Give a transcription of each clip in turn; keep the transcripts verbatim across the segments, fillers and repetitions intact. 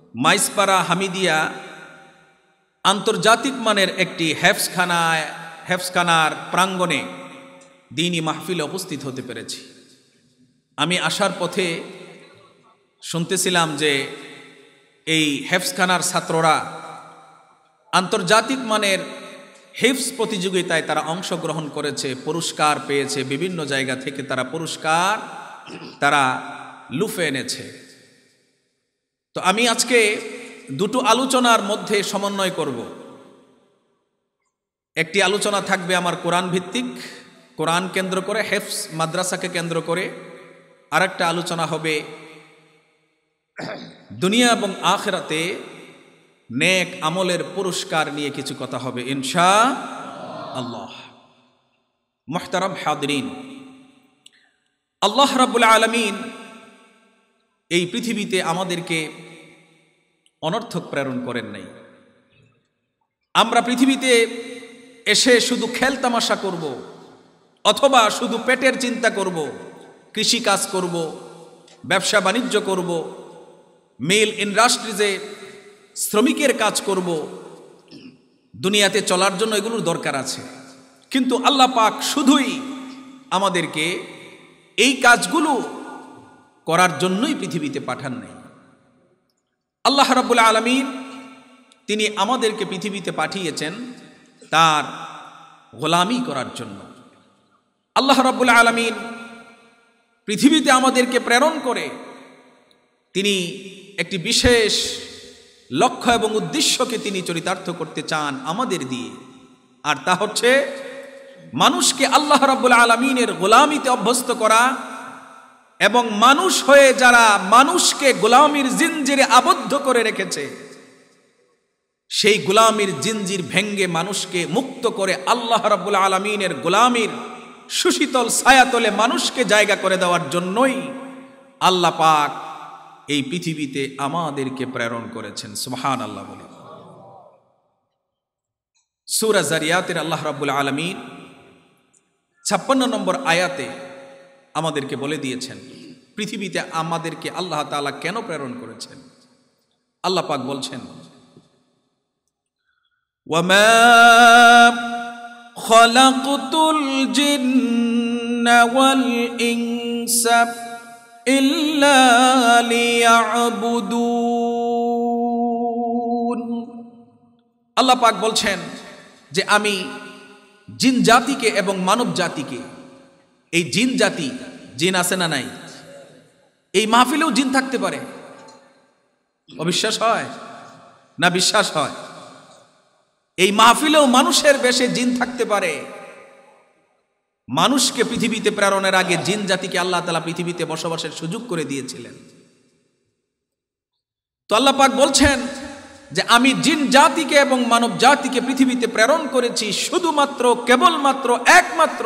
মাইসপাড়া হামিদিয়া আন্তর্জাতিক মানের একটি হেফসখানায় হেফসখানার প্রাঙ্গণে দ্বীনি মাহফিলে উপস্থিত হতে পেরেছি। আমি আসার পথে শুনতেছিলাম যে এই হেফসখানার ছাত্ররা আন্তর্জাতিক মানের হেফস প্রতিযোগিতায় তারা অংশগ্রহণ করেছে, পুরস্কার পেয়েছে, বিভিন্ন জায়গা থেকে তারা পুরস্কার তারা লুফে এনেছে। তো আমি আজকে দুটো আলোচনার মধ্যে সমন্বয় করব। একটি আলোচনা থাকবে আমার কোরআন ভিত্তিক, কোরআন কেন্দ্র করে, হেফস মাদ্রাসাকে কেন্দ্র করে। আরেকটা আলোচনা হবে দুনিয়া এবং আখিরাতে নেক আমলের পুরস্কার নিয়ে কিছু কথা হবে ইনশাআল্লাহ। মুহতারাম হাদিরিন, আল্লাহ রাব্বুল আলামিন এই পৃথিবীতে আমাদেরকে অনর্থক প্রেরণ করেন নাই। আমরা পৃথিবীতে এসে শুধু খেলতামাশা করব অথবা শুধু পেটের চিন্তা করব, কৃষিকাজ করব, ব্যবসা বাণিজ্য করব, মিল ইন্ডাস্ট্রিজে শ্রমিকের কাজ করব, দুনিয়াতে চলার জন্য এগুলোর দরকার আছে। কিন্তু আল্লাহ পাক শুধুই আমাদেরকে এই কাজগুলো করার জন্যই পৃথিবীতে পাঠান নাই। আল্লাহ রাব্বুল আলামিন তিনি আমাদেরকে পৃথিবীতে পাঠিয়েছেন তার গোলামি করার জন্য। আল্লাহ রাব্বুল আলামিন পৃথিবীতে আমাদেরকে প্রেরণ করে তিনি একটি বিশেষ লক্ষ্য এবং উদ্দেশ্যকে তিনি চরিতার্থ করতে চান আমাদের দিয়ে, আর তা হচ্ছে মানুষকে আল্লাহ রাব্বুল আলামিনের গোলামিতে অভ্যস্ত করা এবং মানুষ হয়ে যারা মানুষকে গোলামির জিনজিরে আবদ্ধ করে রেখেছে সেই গোলামির জিনজির ভেঙ্গে মানুষকে মুক্ত করে আল্লাহ রাব্বুল আলামিনের গোলামির সুশীতল ছায়াতলে মানুষকে জায়গা করে দেওয়ার জন্যই আল্লাহ পাক এই পৃথিবীতে আমাদেরকে প্রেরণ করেছেন। সুবহানাল্লাহ বলে সূরা যারিয়াতের আল্লাহ রাব্বুল আলামিন ছাপ্পান্ন নম্বর আয়াতে আমাদেরকে বলে দিয়েছেন পৃথিবীতে আমাদেরকে আল্লাহ তাআলা কেন প্রেরণ করেছেন। আল্লাহ পাক বলছেন, ওয়ামা খালাকতুল জিন্না ওয়াল ইনসা ইল্লা লিয়াবুদুন। আল্লাহ পাক বলছেন যে আমি জিন জাতিকে এবং মানব জাতিকে, এই জিন জাতি, জিন আছে না নাই? এই মাহফিলেও জিন থাকতে পারে, অবিশ্বাস হয় না বিশ্বাস হয়? এই মাহফিলেও মানুষের বেশে জিন থাকতে পারে। মানুষকে পৃথিবীতে প্রেরণের আগে জিন জাতিকে আল্লাহ তাআলা পৃথিবীতে বসবাসের সুযোগ করে দিয়েছিলেন। তো আল্লাহ পাক বলছেন যে আমি জিন জাতিকে এবং মানব জাতিকে পৃথিবীতে প্রেরণ করেছি শুধুমাত্র, কেবলমাত্র, একমাত্র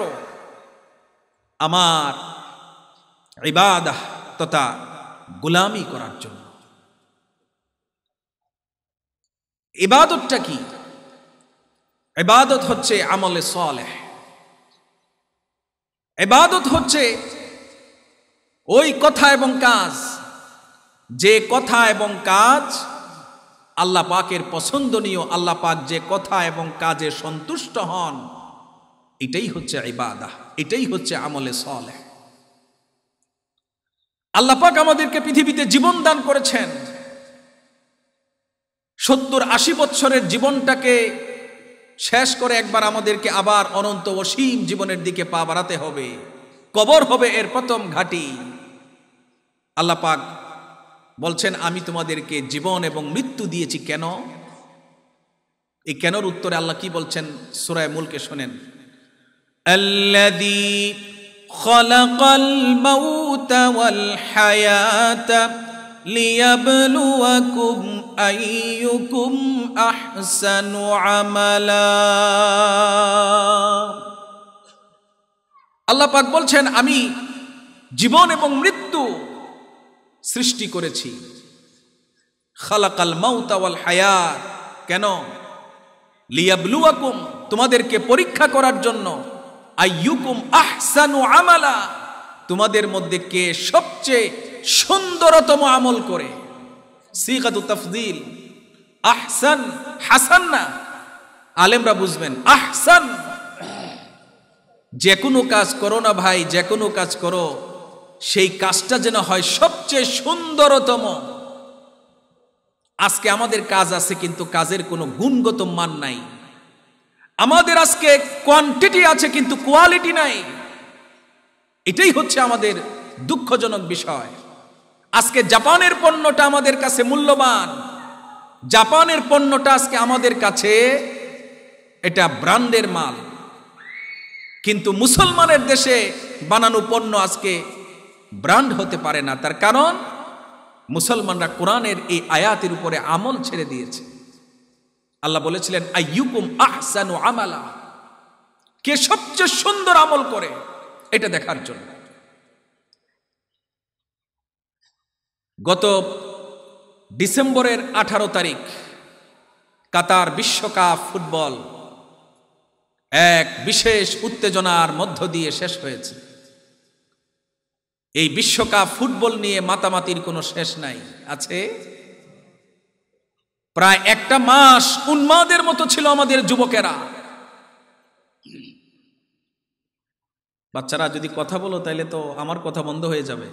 আমার ইবাদত তথা গোলামি করার জন্য। ইবাদতটা কি? ইবাদত হচ্ছে আমলে সালেহ। ইবাদত হচ্ছে ওই কথা এবং কাজ, যে কথা এবং কাজ আল্লাহ পাকের পছন্দনীয়, আল্লাহ পাক যে কথা এবং কাজে সন্তুষ্ট হন, এটাই হচ্ছে ইবাদত, এটাই হচ্ছে আমলে সালেহ। আল্লাহ পাক আমাদেরকে পৃথিবীতে জীবন দান করেছেন। সত্তর আশি বছরের জীবনটাকে শেষ করে একবার আমাদেরকে আবার অনন্ত অসীম জীবনের দিকে পা বাড়াতে হবে। কবর হবে এর প্রথম ঘাঁটি। আল্লাহ পাক বলছেন আমি তোমাদেরকে জীবন এবং মৃত্যু দিয়েছি কেন? এই কেনর উত্তরে আল্লাহ কি বলছেন সূরা মুলকে শোনেন, আল্লাযী খালাকাল মাউতা ওয়াল হায়াতা লিয়াবলুয়াকুম আইয়ুকুম আহসানু আমালা। আল্লাহ পাক বলছেন আমি জীবন এবং মৃত্যু সৃষ্টি করেছি। খালাকাল মাউতা ওয়াল হায়াত, কেন? লিয়াবলুয়াকুম, তোমাদেরকে পরীক্ষা করার জন্য। আইয়ুকুম আহসানু আমালা, তোমাদের মধ্যে কে সবচেয়ে সুন্দরতম আমল করে। সিগাতু তাফদীল, আহসান, হাসান না, আলেমরা বুঝবেন আহসান। যে কোনো কাজ করো না ভাই, যে কোনো কাজ করো, সেই কাজটা যেন হয় সবচেয়ে সুন্দরতম। আজকে আমাদের কাজ আছে কিন্তু কাজের কোনো গুণগত মান নাই। আমাদের আজকে কোয়ান্টিটি আছে কিন্তু কোয়ালিটি নাই। এটাই হচ্ছে আমাদের দুঃখজনক বিষয়। আজকে জাপানের পণ্যটা আমাদের কাছে মূল্যবান, জাপানের পণ্যটা আজকে আমাদের কাছে এটা ব্র্যান্ডের মাল, কিন্তু মুসলমানের দেশে বানানো পণ্য আজকে ব্র্যান্ড হতে পারে না। তার কারণ মুসলমানরা কোরআনের এই আয়াতের উপরে আমল ছেড়ে দিয়েছে। আল্লাহ বলেছিলেন আইয়ুকুম আহসানু আমালা, কে সবচেয়ে সুন্দর আমল করে এটা দেখার জন্য। গত ডিসেম্বরের আঠারো তারিখ কাতার বিশ্বকাপ ফুটবল এক বিশেষ উত্তেজনার মধ্য দিয়ে শেষ হয়েছে। এই বিশ্বকাপ ফুটবল নিয়ে মাতামাতির কোনো শেষ নাই। আছে প্রায় একটা মাস উন্মাদের মতো ছিল আমাদের যুবকেরা। বাচ্চারা যদি কথা বলো তাইলে তো আমার কথা বন্ধ হয়ে যাবে।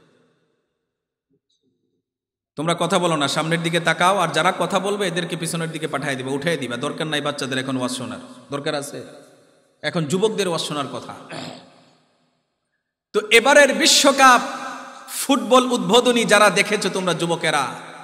তোমরা কথা বলো না, সামনের দিকে তাকাও, আর যারা কথা বলবে এদেরকে পিছনের দিকে পাঠিয়ে দিবে, উঠিয়ে দিবা। দরকার নাই বাচ্চাদের এখন ওয়াজ শোনার, দরকার আছে এখন যুবকদের ওয়াজ শোনার কথা। তো এবারের বিশ্বকাপ ফুটবল উদ্বোধনী যারা দেখেছো তোমরা যুবকেরা,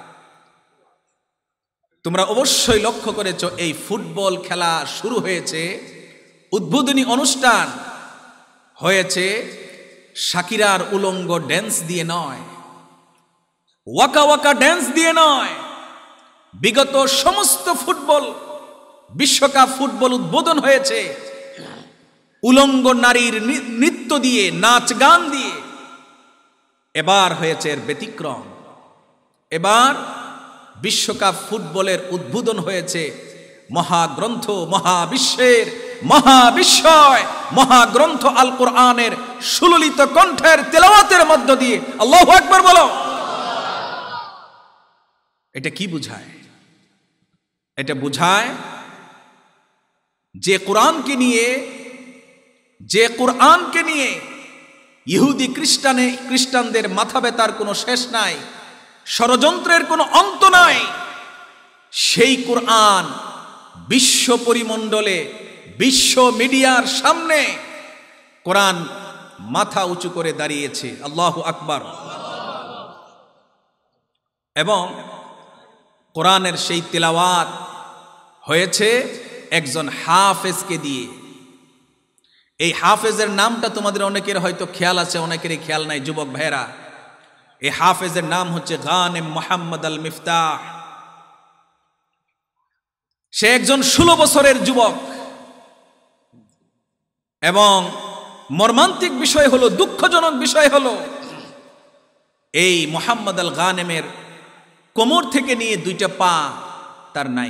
তোমরা অবশ্যই লক্ষ্য করেছো এই ফুটবল খেলা শুরু হয়েছে, উদ্বোধনী অনুষ্ঠান হয়েছে শাকিরার উলঙ্গ ড্যান্স দিয়ে নয়, ওয়াকা ওয়াকা ড্যান্স দিয়ে নয়। বিগত সমস্ত ফুটবল বিশ্বকাপ ফুটবল উদ্বোধন হয়েছে উলঙ্গ নারীর নৃত্য দিয়ে, নাচ গান দিয়ে। এবার হয়েছে এর ব্যতিক্রম। এবার বিশ্বকাপ ফুটবলের উদ্বোধন হয়েছে মহাগ্রন্থ, মহাবিশ্বের মহাবিশ্বয় মহাগ্রন্থ আল কোরআনের সুললিত কণ্ঠের তেলাওয়াতের মধ্য দিয়ে। আল্লাহু আকবার বলো। এটা কি বুঝায়? এটা বুঝায় যে কোরআনকে নিয়ে যে কোরআনকে নিয়ে ইহুদি খ্রিস্টানে খ্রিস্টানদের মাথা ব্যথার কোনো শেষ নাই, ষড়যন্ত্রের কোনো অন্ত নাই, সেই কোরআন বিশ্ব পরিমণ্ডলে বিশ্ব মিডিয়ার সামনে কোরআন মাথা উঁচু করে দাঁড়িয়েছে। আল্লাহু আকবার। এবং কোরআনের সেই তিলাওয়াত হয়েছে একজন হাফেজকে দিয়ে। এই হাফেজের নামটা তোমাদের অনেকের হয়তো খেয়াল আছে, অনেকেরই খেয়াল নাই। যুবক ভাইরা, এই হাফেজের নাম হচ্ছে গানেম মোহাম্মদ আল মিফতাহ। সে একজন ষোলো বছরের যুবক। এবং মর্মান্তিক বিষয় হলো, দুঃখজনক বিষয় হলো, এই মোহাম্মদ আল গানেমের কোমর থেকে নিয়ে দুইটা পা তার নাই।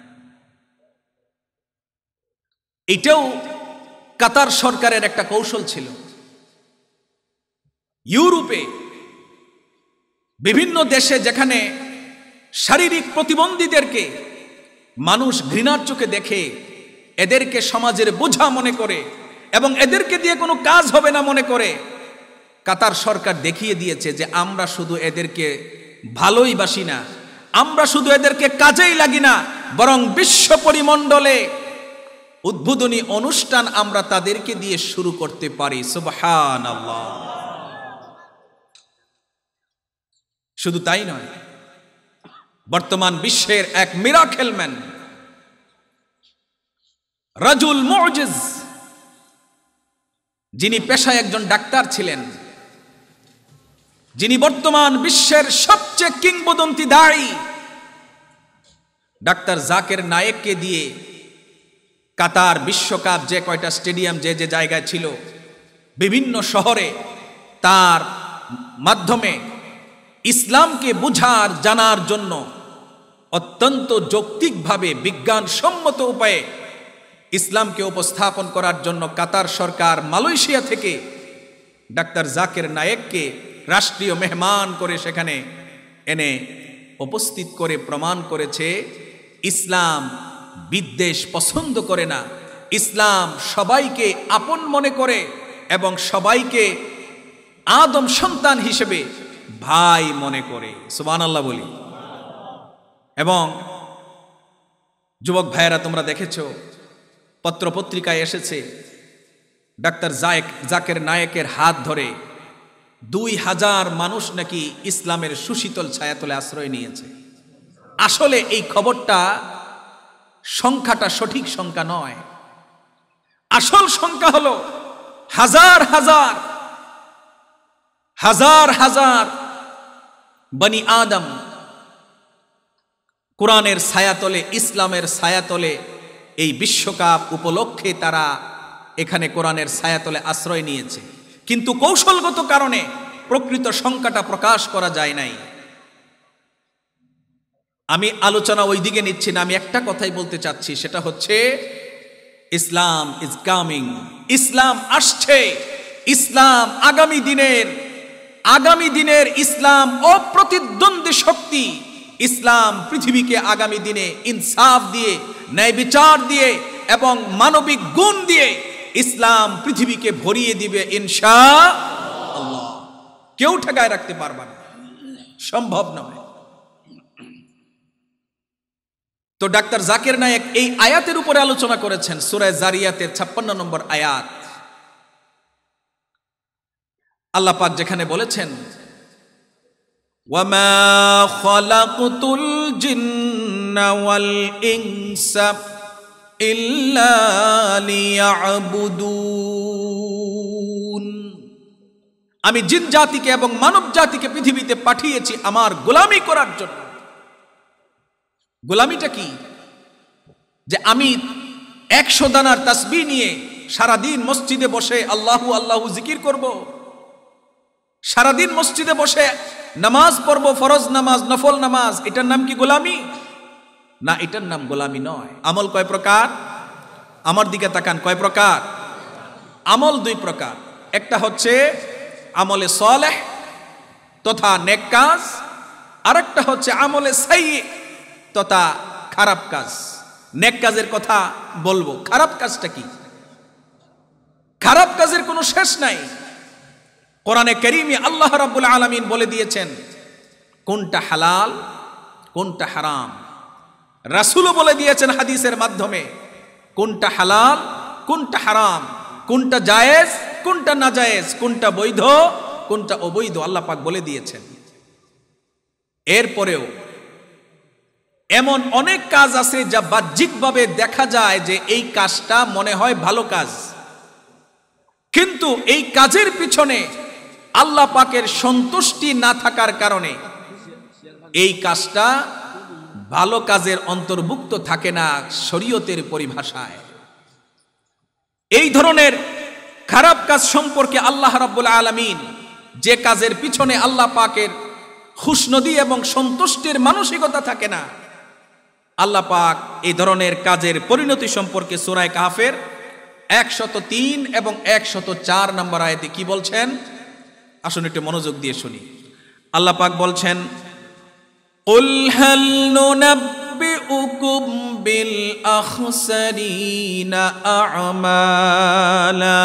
এটাও কাতার সরকারের একটা কৌশল ছিল। ইউরোপে বিভিন্ন দেশে যেখানে শারীরিক প্রতিবন্ধীদেরকে মানুষ ঘৃণার চোখে দেখে, এদেরকে সমাজের বোঝা মনে করে এবং এদেরকে দিয়ে কোনো কাজ হবে না মনে করে, কাতার সরকার দেখিয়ে দিয়েছে যে আমরা শুধু এদেরকে ভালোই বাসি না, আমরা শুধু এদেরকে কাজেই লাগি না, বরং বিশ্ব পরিমণ্ডলে উদ্বোধনী অনুষ্ঠান আমরা তাদেরকে দিয়ে শুরু করতে পারি। সুবহানাল্লাহ। শুধু তাই নয়, বর্তমান বিশ্বের এক মিরাকেল ম্যান, রাজুল মুজিজ, যিনি পেশায় একজন ডাক্তার ছিলেন, যিনি বর্তমান বিশ্বের সবচেয়ে কিংবদন্তি দায়ী, ডাক্তার জাকির নায়েককে দিয়ে কাতার বিশ্বকাপ যে কয়টা স্টেডিয়াম যে যে জায়গায় ছিল বিভিন্ন শহরে, তার মাধ্যমে ইসলামকে বুঝার জানার জন্য অত্যন্ত যৌক্তিকভাবে বিজ্ঞানসম্মত উপায়ে ইসলামকে উপস্থাপন করার জন্য কাতার সরকার মালয়েশিয়া থেকে ডাক্তার জাকির নায়েককে রাষ্ট্রীয় মেহমান করে সেখানে এনে উপস্থিত করে প্রমাণ করেছে ইসলাম বিদ্বেষ পছন্দ করে না, ইসলাম সবাইকে আপন মনে করে এবং সবাইকে আদম সন্তান হিসেবে ভাই মনে করে। সুবহানাল্লাহ বলি। এবং যুবক ভাইয়েরা, তোমরা দেখেছো পত্রপত্রিকায় এসেছে ডাক্তার জাকির নায়েকের হাত ধরে দুই হাজার মানুষ নাকি ইসলামের সুশীতল ছায়াতলে আশ্রয় নিয়েছে। আসলে এই খবরটা সংখ্যাটা সঠিক সংখ্যা নয়, আসল সংখ্যা হলো হাজার হাজার হাজার হাজার বনি আদম কোরআনের ছায়াতলে, ইসলামের ছায়াতলে, এই বিশ্বকাপ উপলক্ষে তারা এখানে কোরআনের ছায়াতলে আশ্রয় নিয়েছে। কিন্তু কৌশলগত কারণে প্রকৃত সংখ্যাটা প্রকাশ করা যায় নাই। আমি আলোচনা ওই দিকে নিচ্ছি না, আমি একটা কথাই বলতে চাচ্ছি, সেটা হচ্ছে ইসলাম ইজ কামিং, ইসলাম আসছে। ইসলাম আগামী দিনের আগামী দিনের ইসলাম অপ্রতিদ্বন্দ্বী শক্তি। ইসলাম পৃথিবীকে আগামী দিনে ইনসাফ দিয়ে, ন্যায় বিচার দিয়ে এবং মানবিক গুণ দিয়ে ইসলাম পৃথিবীকে ভরিয়ে দিবে ইনশাআল্লাহ। কেউ ঠেকায় রাখতে পারবে না, সম্ভব নয়। তো ডাক্তার জাকির নায়েক এই আয়াতের উপরে আলোচনা করেছেন সূরা জারিয়াতের ছাপ্পান্ন নম্বর আয়াত। আল্লাহ পাক যেখানে বলেছেন, ওয়ামা খালাকতুল জিন্না ওয়াল ইনসা ইল্লা লিয়াবুদুন, আমি জিন জাতিকে এবং মানব জাতিকে পৃথিবীতে পাঠিয়েছি আমার গোলামি করার জন্য। গোলামিটা কি? যে আমি একশো দানার তাসবিহ নিয়ে সারাদিন মসজিদে বসে আল্লাহু আল্লাহু জিকির করব, সারাদিন মসজিদে বসে নামাজ পড়ব, ফরজ নামাজ, নফল নামাজ, এটার নাম কি গোলামি? না, এটার নাম গোলামি নয়। আমল কয় প্রকার? আমার দিকে তাকান, কয় প্রকার? আমল দুই প্রকার। একটা হচ্ছে আমলে সালেহ তথা নেক কাজ, আর একটা হচ্ছে আমলে সাইয়্যি তথা খারাপ কাজ। নেক কাজের কথা বলবো, খারাপ কাজটা কি? খারাপ কাজের কোনো শেষ নাই। কোরআনে কারীমে আল্লাহ রাব্বুল আলামিন বলে দিয়েছেন কোনটা হালাল কোনটা হারাম। রাসূলও বলে দিয়েছেন হাদিসের মাধ্যমে কোনটা হালাল কোনটা হারাম, কোনটা জায়েজ কোনটা নাজায়েজ, কোনটা বৈধ কোনটা অবৈধ, আল্লাহ পাক বলে দিয়েছেন। এরপরেও এমন অনেক কাজ আছে যা বাহ্যিকভাবে দেখা যায় যে এই কাজটা মনে হয় ভালো কাজ, কিন্তু এই কাজের পিছনে আল্লাহ পাকের সন্তুষ্টি না থাকার কারণে এই কাজটা ভালো কাজের অন্তর্ভুক্ত থাকে না শরীয়তের পরিভাষায়। এই ধরনের খারাপ কাজ সম্পর্কে আল্লাহ রাব্বুল আলামিন, যে কাজের পিছনে আল্লাহ পাকের খুশনদি এবং সন্তুষ্টির মানসিকতা থাকে না, আল্লাহ পাক এই ধরনের কাজের পরিণতি সম্পর্কে সূরা কাহফের একশত তিন এবং একশত চার নম্বর আয়াতে কি বলছেন? আসুন একটু মনোযোগ দিয়ে শুনি। আল্লাহ পাক বলছেন, কুল হাল নুনাব্বিউকুম বিল আখসারিনা আ'মালা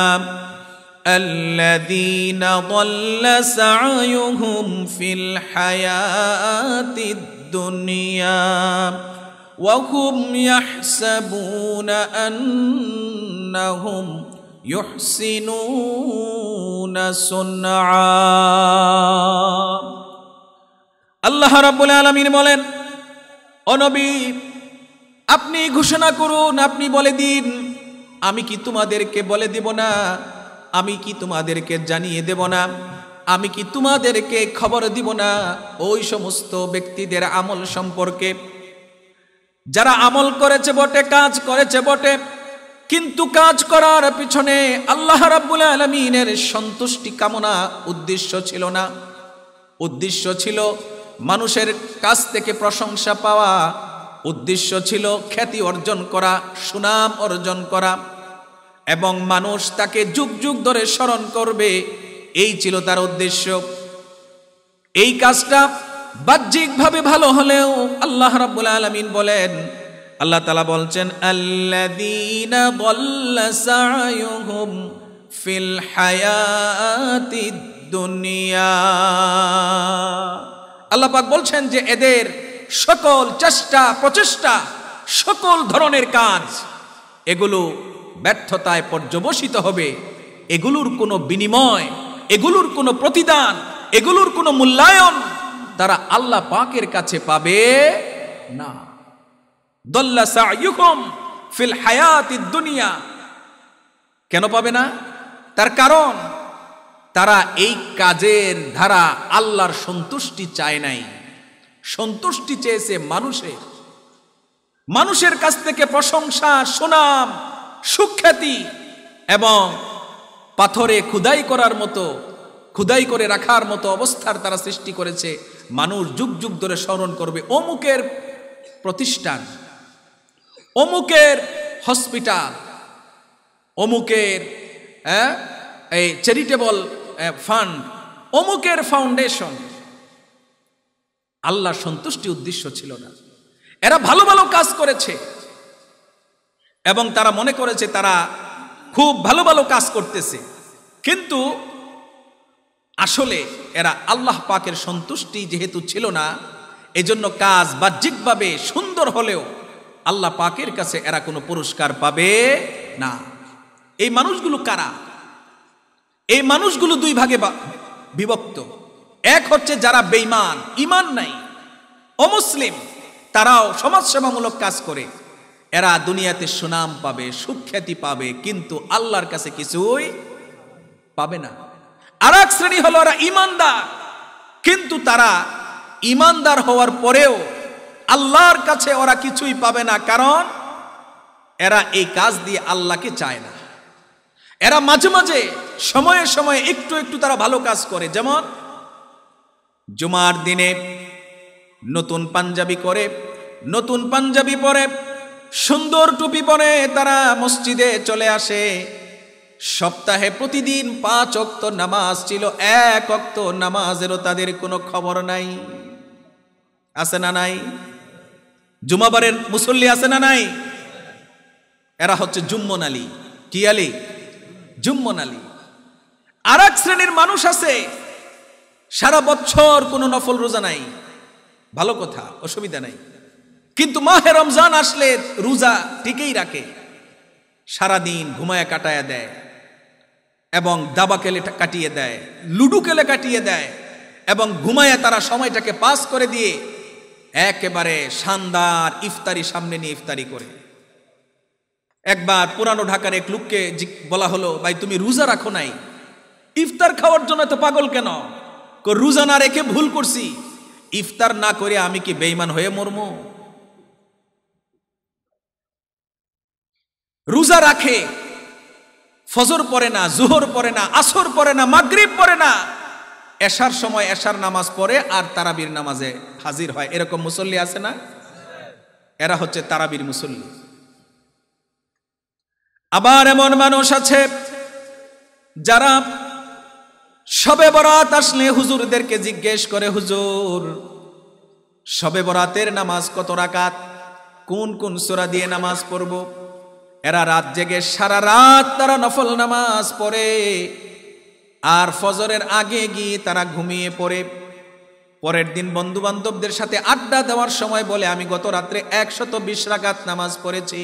আল্লাযীনা দাল্লা সা'য়ুহুম ফিল হায়াতিদ দুনিয়া ওয়া হুম ইয়াহসাবুনা আন্নাহুম ইউহসিনুনা সুনআ। আল্লাহ রাব্বুল আলামিন বলেন, ও নবী আপনি ঘোষণা করুন, আপনি বলে দিন, আমি কি তোমাদেরকে বলে দেব না, আমি কি তোমাদেরকে জানিয়ে দেব না, আমি কি তোমাদেরকে খবর দিব না ওই সমস্ত ব্যক্তিদের আমল সম্পর্কে যারা আমল করেছে বটে, কাজ করেছে বটে, কিন্তু কাজ করার পিছনে আল্লাহ রাব্বুল আলামিনের সন্তুষ্টি কামনা উদ্দেশ্য ছিল না। উদ্দেশ্য ছিল মানুষের কাছ থেকে প্রশংসা পাওয়া, উদ্দেশ্য ছিল খ্যাতি অর্জন করা, সুনাম অর্জন করা, এবং মানুষ তাকে যুগ যুগ ধরে স্মরণ করবে, এই ছিল তার উদ্দেশ্য। এই কাজটা বাহ্যিকভাবে ভালো হলেও আল্লাহ রাব্বুল আলামিন বলেন, আল্লাহ তাআলা বলছেন আল্লাযীনা দাল্লা সা'য়ুহুম ফিল হায়াতিদ দুনিয়া। আল্লাহ পাক বলছেন যে এদের সকল চেষ্টা প্রচেষ্টা, সকল ধরনের কাজ এগুলো ব্যর্থতায় পর্যবসিত হবে। এগুলোর কোনো বিনিময়, এগুলোর কোনো প্রতিদান, এগুলোর কোনো মূল্যায়ন তারা আল্লাহ পাকের কাছে পাবে না। দল্লা সা'য়ুহুম ফিল হায়াতিদ দুনিয়া। কেন পাবে না? তার কারণ তারা এই কাজের দ্বারা আল্লাহর সন্তুষ্টি চায় নাই, সন্তুষ্টি চেয়েছে মানুষের। মানুষের কাছ থেকে প্রশংসা, সুনাম, সুখ্যাতি এবং পাথরে খুদাই করার মতো, খুদাই করে রাখার মতো অবস্থার তারা সৃষ্টি করেছে। মানুষ যুগ যুগ ধরে স্মরণ করবে অমুকের প্রতিষ্ঠান, অমুকের হসপিটাল, অমুকের এই চ্যারিটেবল ফান্ড, অমুকের ফাউন্ডেশন। আল্লাহর সন্তুষ্টি উদ্দেশ্য ছিল না। এরা ভালো ভালো কাজ করেছে এবং তারা মনে করেছে তারা খুব ভালো ভালো কাজ করতেছে, কিন্তু আসলে এরা আল্লাহ পাকের সন্তুষ্টি যেহেতু ছিল না, এজন্য কাজ বাহ্যিকভাবে সুন্দর হলেও আল্লাহ পাকের কাছে এরা কোনো পুরস্কার পাবে না। এই মানুষগুলো কারা? এই মানুষগুলো দুই ভাগে বিভক্ত। এক হচ্ছে যারা বেঈমান, ঈমান নাই, অমুসলিম, তারাও সমাজসেবামূলক কাজ করে, এরা দুনিয়াতে সুনাম পাবে, সুখ্যাতি পাবে, কিন্তু আল্লাহর কাছে কিছুই পাবে না। আর এক শ্রেণী হলো এরা ঈমানদার, কিন্তু তারা ঈমানদার হওয়ার পরেও আল্লাহর কাছে ওরা কিছুই পাবে না, কারণ এরা এই কাজ দিয়ে আল্লাহকে চায় না। এরা মাঝে মাঝে সময়ে সময়ে একটু একটু তারা ভালো কাজ করে, যেমন জুমার দিনে নতুন পাঞ্জাবি করে, নতুন পাঞ্জাবি পরে, সুন্দর টুপি পরে তারা মসজিদে চলে আসে। সপ্তাহে প্রতিদিন পাঁচ ওয়াক্ত নামাজ ছিল, এক ওয়াক্ত নামাজেরও তাদের কোনো খবর নাই। আছে না নাই? জুমাবারের মুসল্লি আছে না নাই? এরা হচ্ছে জুম্মন আলী। কি আলী? জুম্মন আলী। আর এক শ্রেণীর মানুষ আছে সারা বছর কোনো নফল রোজা নাই, ভালো কথা, অসুবিধা নাই, কিন্তু মাহে রমজান আসলে রোজা ঠিকই রাখে, সারাদিন ঘুমায় কাটায় দেয় এবং দাবা খেলে কাটিয়ে দেয়, লুডু খেলে কাটিয়ে দেয় এবং ঘুমায় তারা সময়টাকে পাস করে দিয়ে একেবারে শানদার ইফতারি সামনে নিয়ে ইফতারি করে। একবার পুরানো ঢাকার এক লোককে বলা হলো, ভাই তুমি রোজা রাখো নাই, ইফতার খাওয়ার জন্য তো পাগল কেন? রোজা না রেখে ভুল করছি, ইফতার না করে আমি কি বেঈমান হয়ে মরমু? রোজা রাখে, ফজর পড়ে না, জোহর পড়ে না, আসর পড়ে না, মাগরিব পড়ে না, এশার সময় এশার নামাজ পড়ে আর তারাবির নামাজে হাজির হয়। এরকম মুসল্লি আছে না? এরা হচ্ছে তারাবির মুসল্লি। আবার এমন মানুষ আছে যারা শবে বরাত আসলে হুজুরদেরকে জিজ্ঞেস করে, হুজুর শবে বরাতের নামাজ কত রাকাত, কোন কোন সূরা দিয়ে নামাজ পড়ব? এরা রাত জেগে সারা রাত তারা নফল নামাজ পড়ে আর ফজরের আগে গিয়ে তারা ঘুমিয়ে পড়ে। পরের দিন বন্ধু বান্ধবদের সাথে আড্ডা দেওয়ার সময় বলে, আমি গত রাত্রে একশত বিশ রাকাত নামাজ পড়েছি।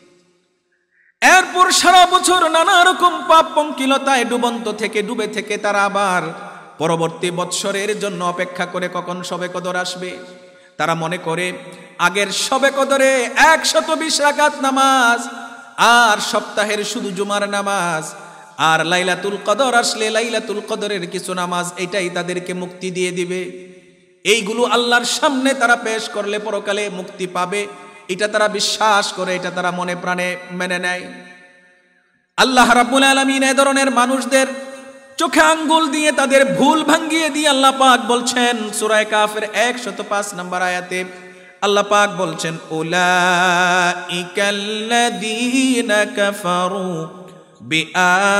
এরপর সারা বছর নানা রকম পাপ পঙ্কিলতায় ডুবন্ত থেকে ডুবে থেকে তারা আবার পরবর্তী বৎসরের জন্য অপেক্ষা করে কখন শবে কদর আসবে। তারা মনে করে আগের শবে কদরে একশত বিশ রাকাত নামাজ আর সপ্তাহের শুধু জুমার নামাজ আর লাইলাতুল কদর আসলে লাইলাতুল কদরের কিছু নামাজ, এটাই তাদেরকে মুক্তি দিয়ে দিবে। এইগুলো আল্লাহর সামনে তারা পেশ করলে পরকালে মুক্তি পাবে, এটা তারা বিশ্বাস করে, এটা তারা মনে প্রাণে মেনে নেয়। আল্লাহ রাব্বুল আলামিন এই ধরনের মানুষদের চোখে আঙ্গুল দিয়ে তাদের ভুল ভাঙিয়ে দিয়ে আল্লাহ পাক বলছেন সূরা কাফের একশত পাঁচ নম্বর আয়াতে, আল্লাহ পাক বলছেন, উলাইকাল্লাযীনা কাফারু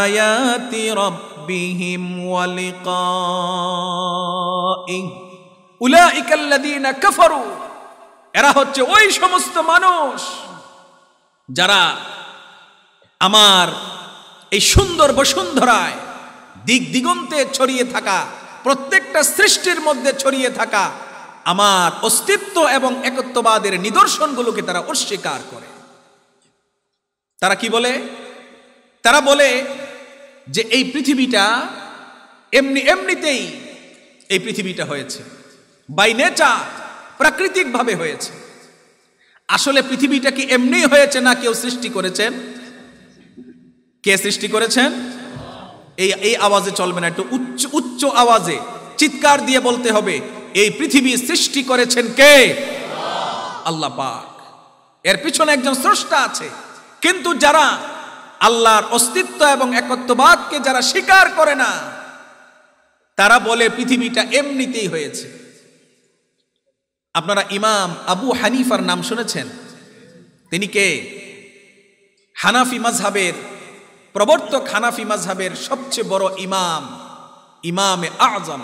বিআয়াতি রাব্বিহিম ওয়া লিকাইহি উলাইকাল্লাযীনা কাফারু, এরা হচ্ছে ওই সমস্ত মানুষ যারা আমার এই সুন্দর বসুন্ধরায় দিক দিগন্তে ছড়িয়ে থাকা, প্রত্যেকটা সৃষ্টির মধ্যে ছড়িয়ে থাকা আমার অস্তিত্ব এবং একত্ববাদের নিদর্শনগুলোকে তারা অস্বীকার করে। তারা কি বলে? তারা বলে যে এই পৃথিবীটা এমনি এমনিতেই এই পৃথিবীটা হয়েছে, বাই নেচার, প্রাকৃতিকভাবে হয়েছে। আসলে পৃথিবীটা কি এমনি হয়েছে না কেউ সৃষ্টি করেছেন? কে সৃষ্টি করেছেন? এই এই আওয়াজে চলবে না, একটু উচ্চ উচ্চ আওয়াজে চিৎকার দিয়ে বলতে হবে, এই পৃথিবী সৃষ্টি করেছেন কে? আল্লাহ পাক। এর পিছনে একজন স্রষ্টা আছে। কিন্তু যারা আল্লাহর অস্তিত্ব এবং একত্ববাদকে যারা স্বীকার করে না, তারা বলে পৃথিবীটা এমনিতেই হয়েছে। আপনারা ইমাম আবু হানিফার নাম শুনেছেন? তিনি কে? হানাফি মাযহাবের প্রবর্তক, হানাফি মাযহাবের সবচেয়ে বড় ইমাম, ইমামে আযম।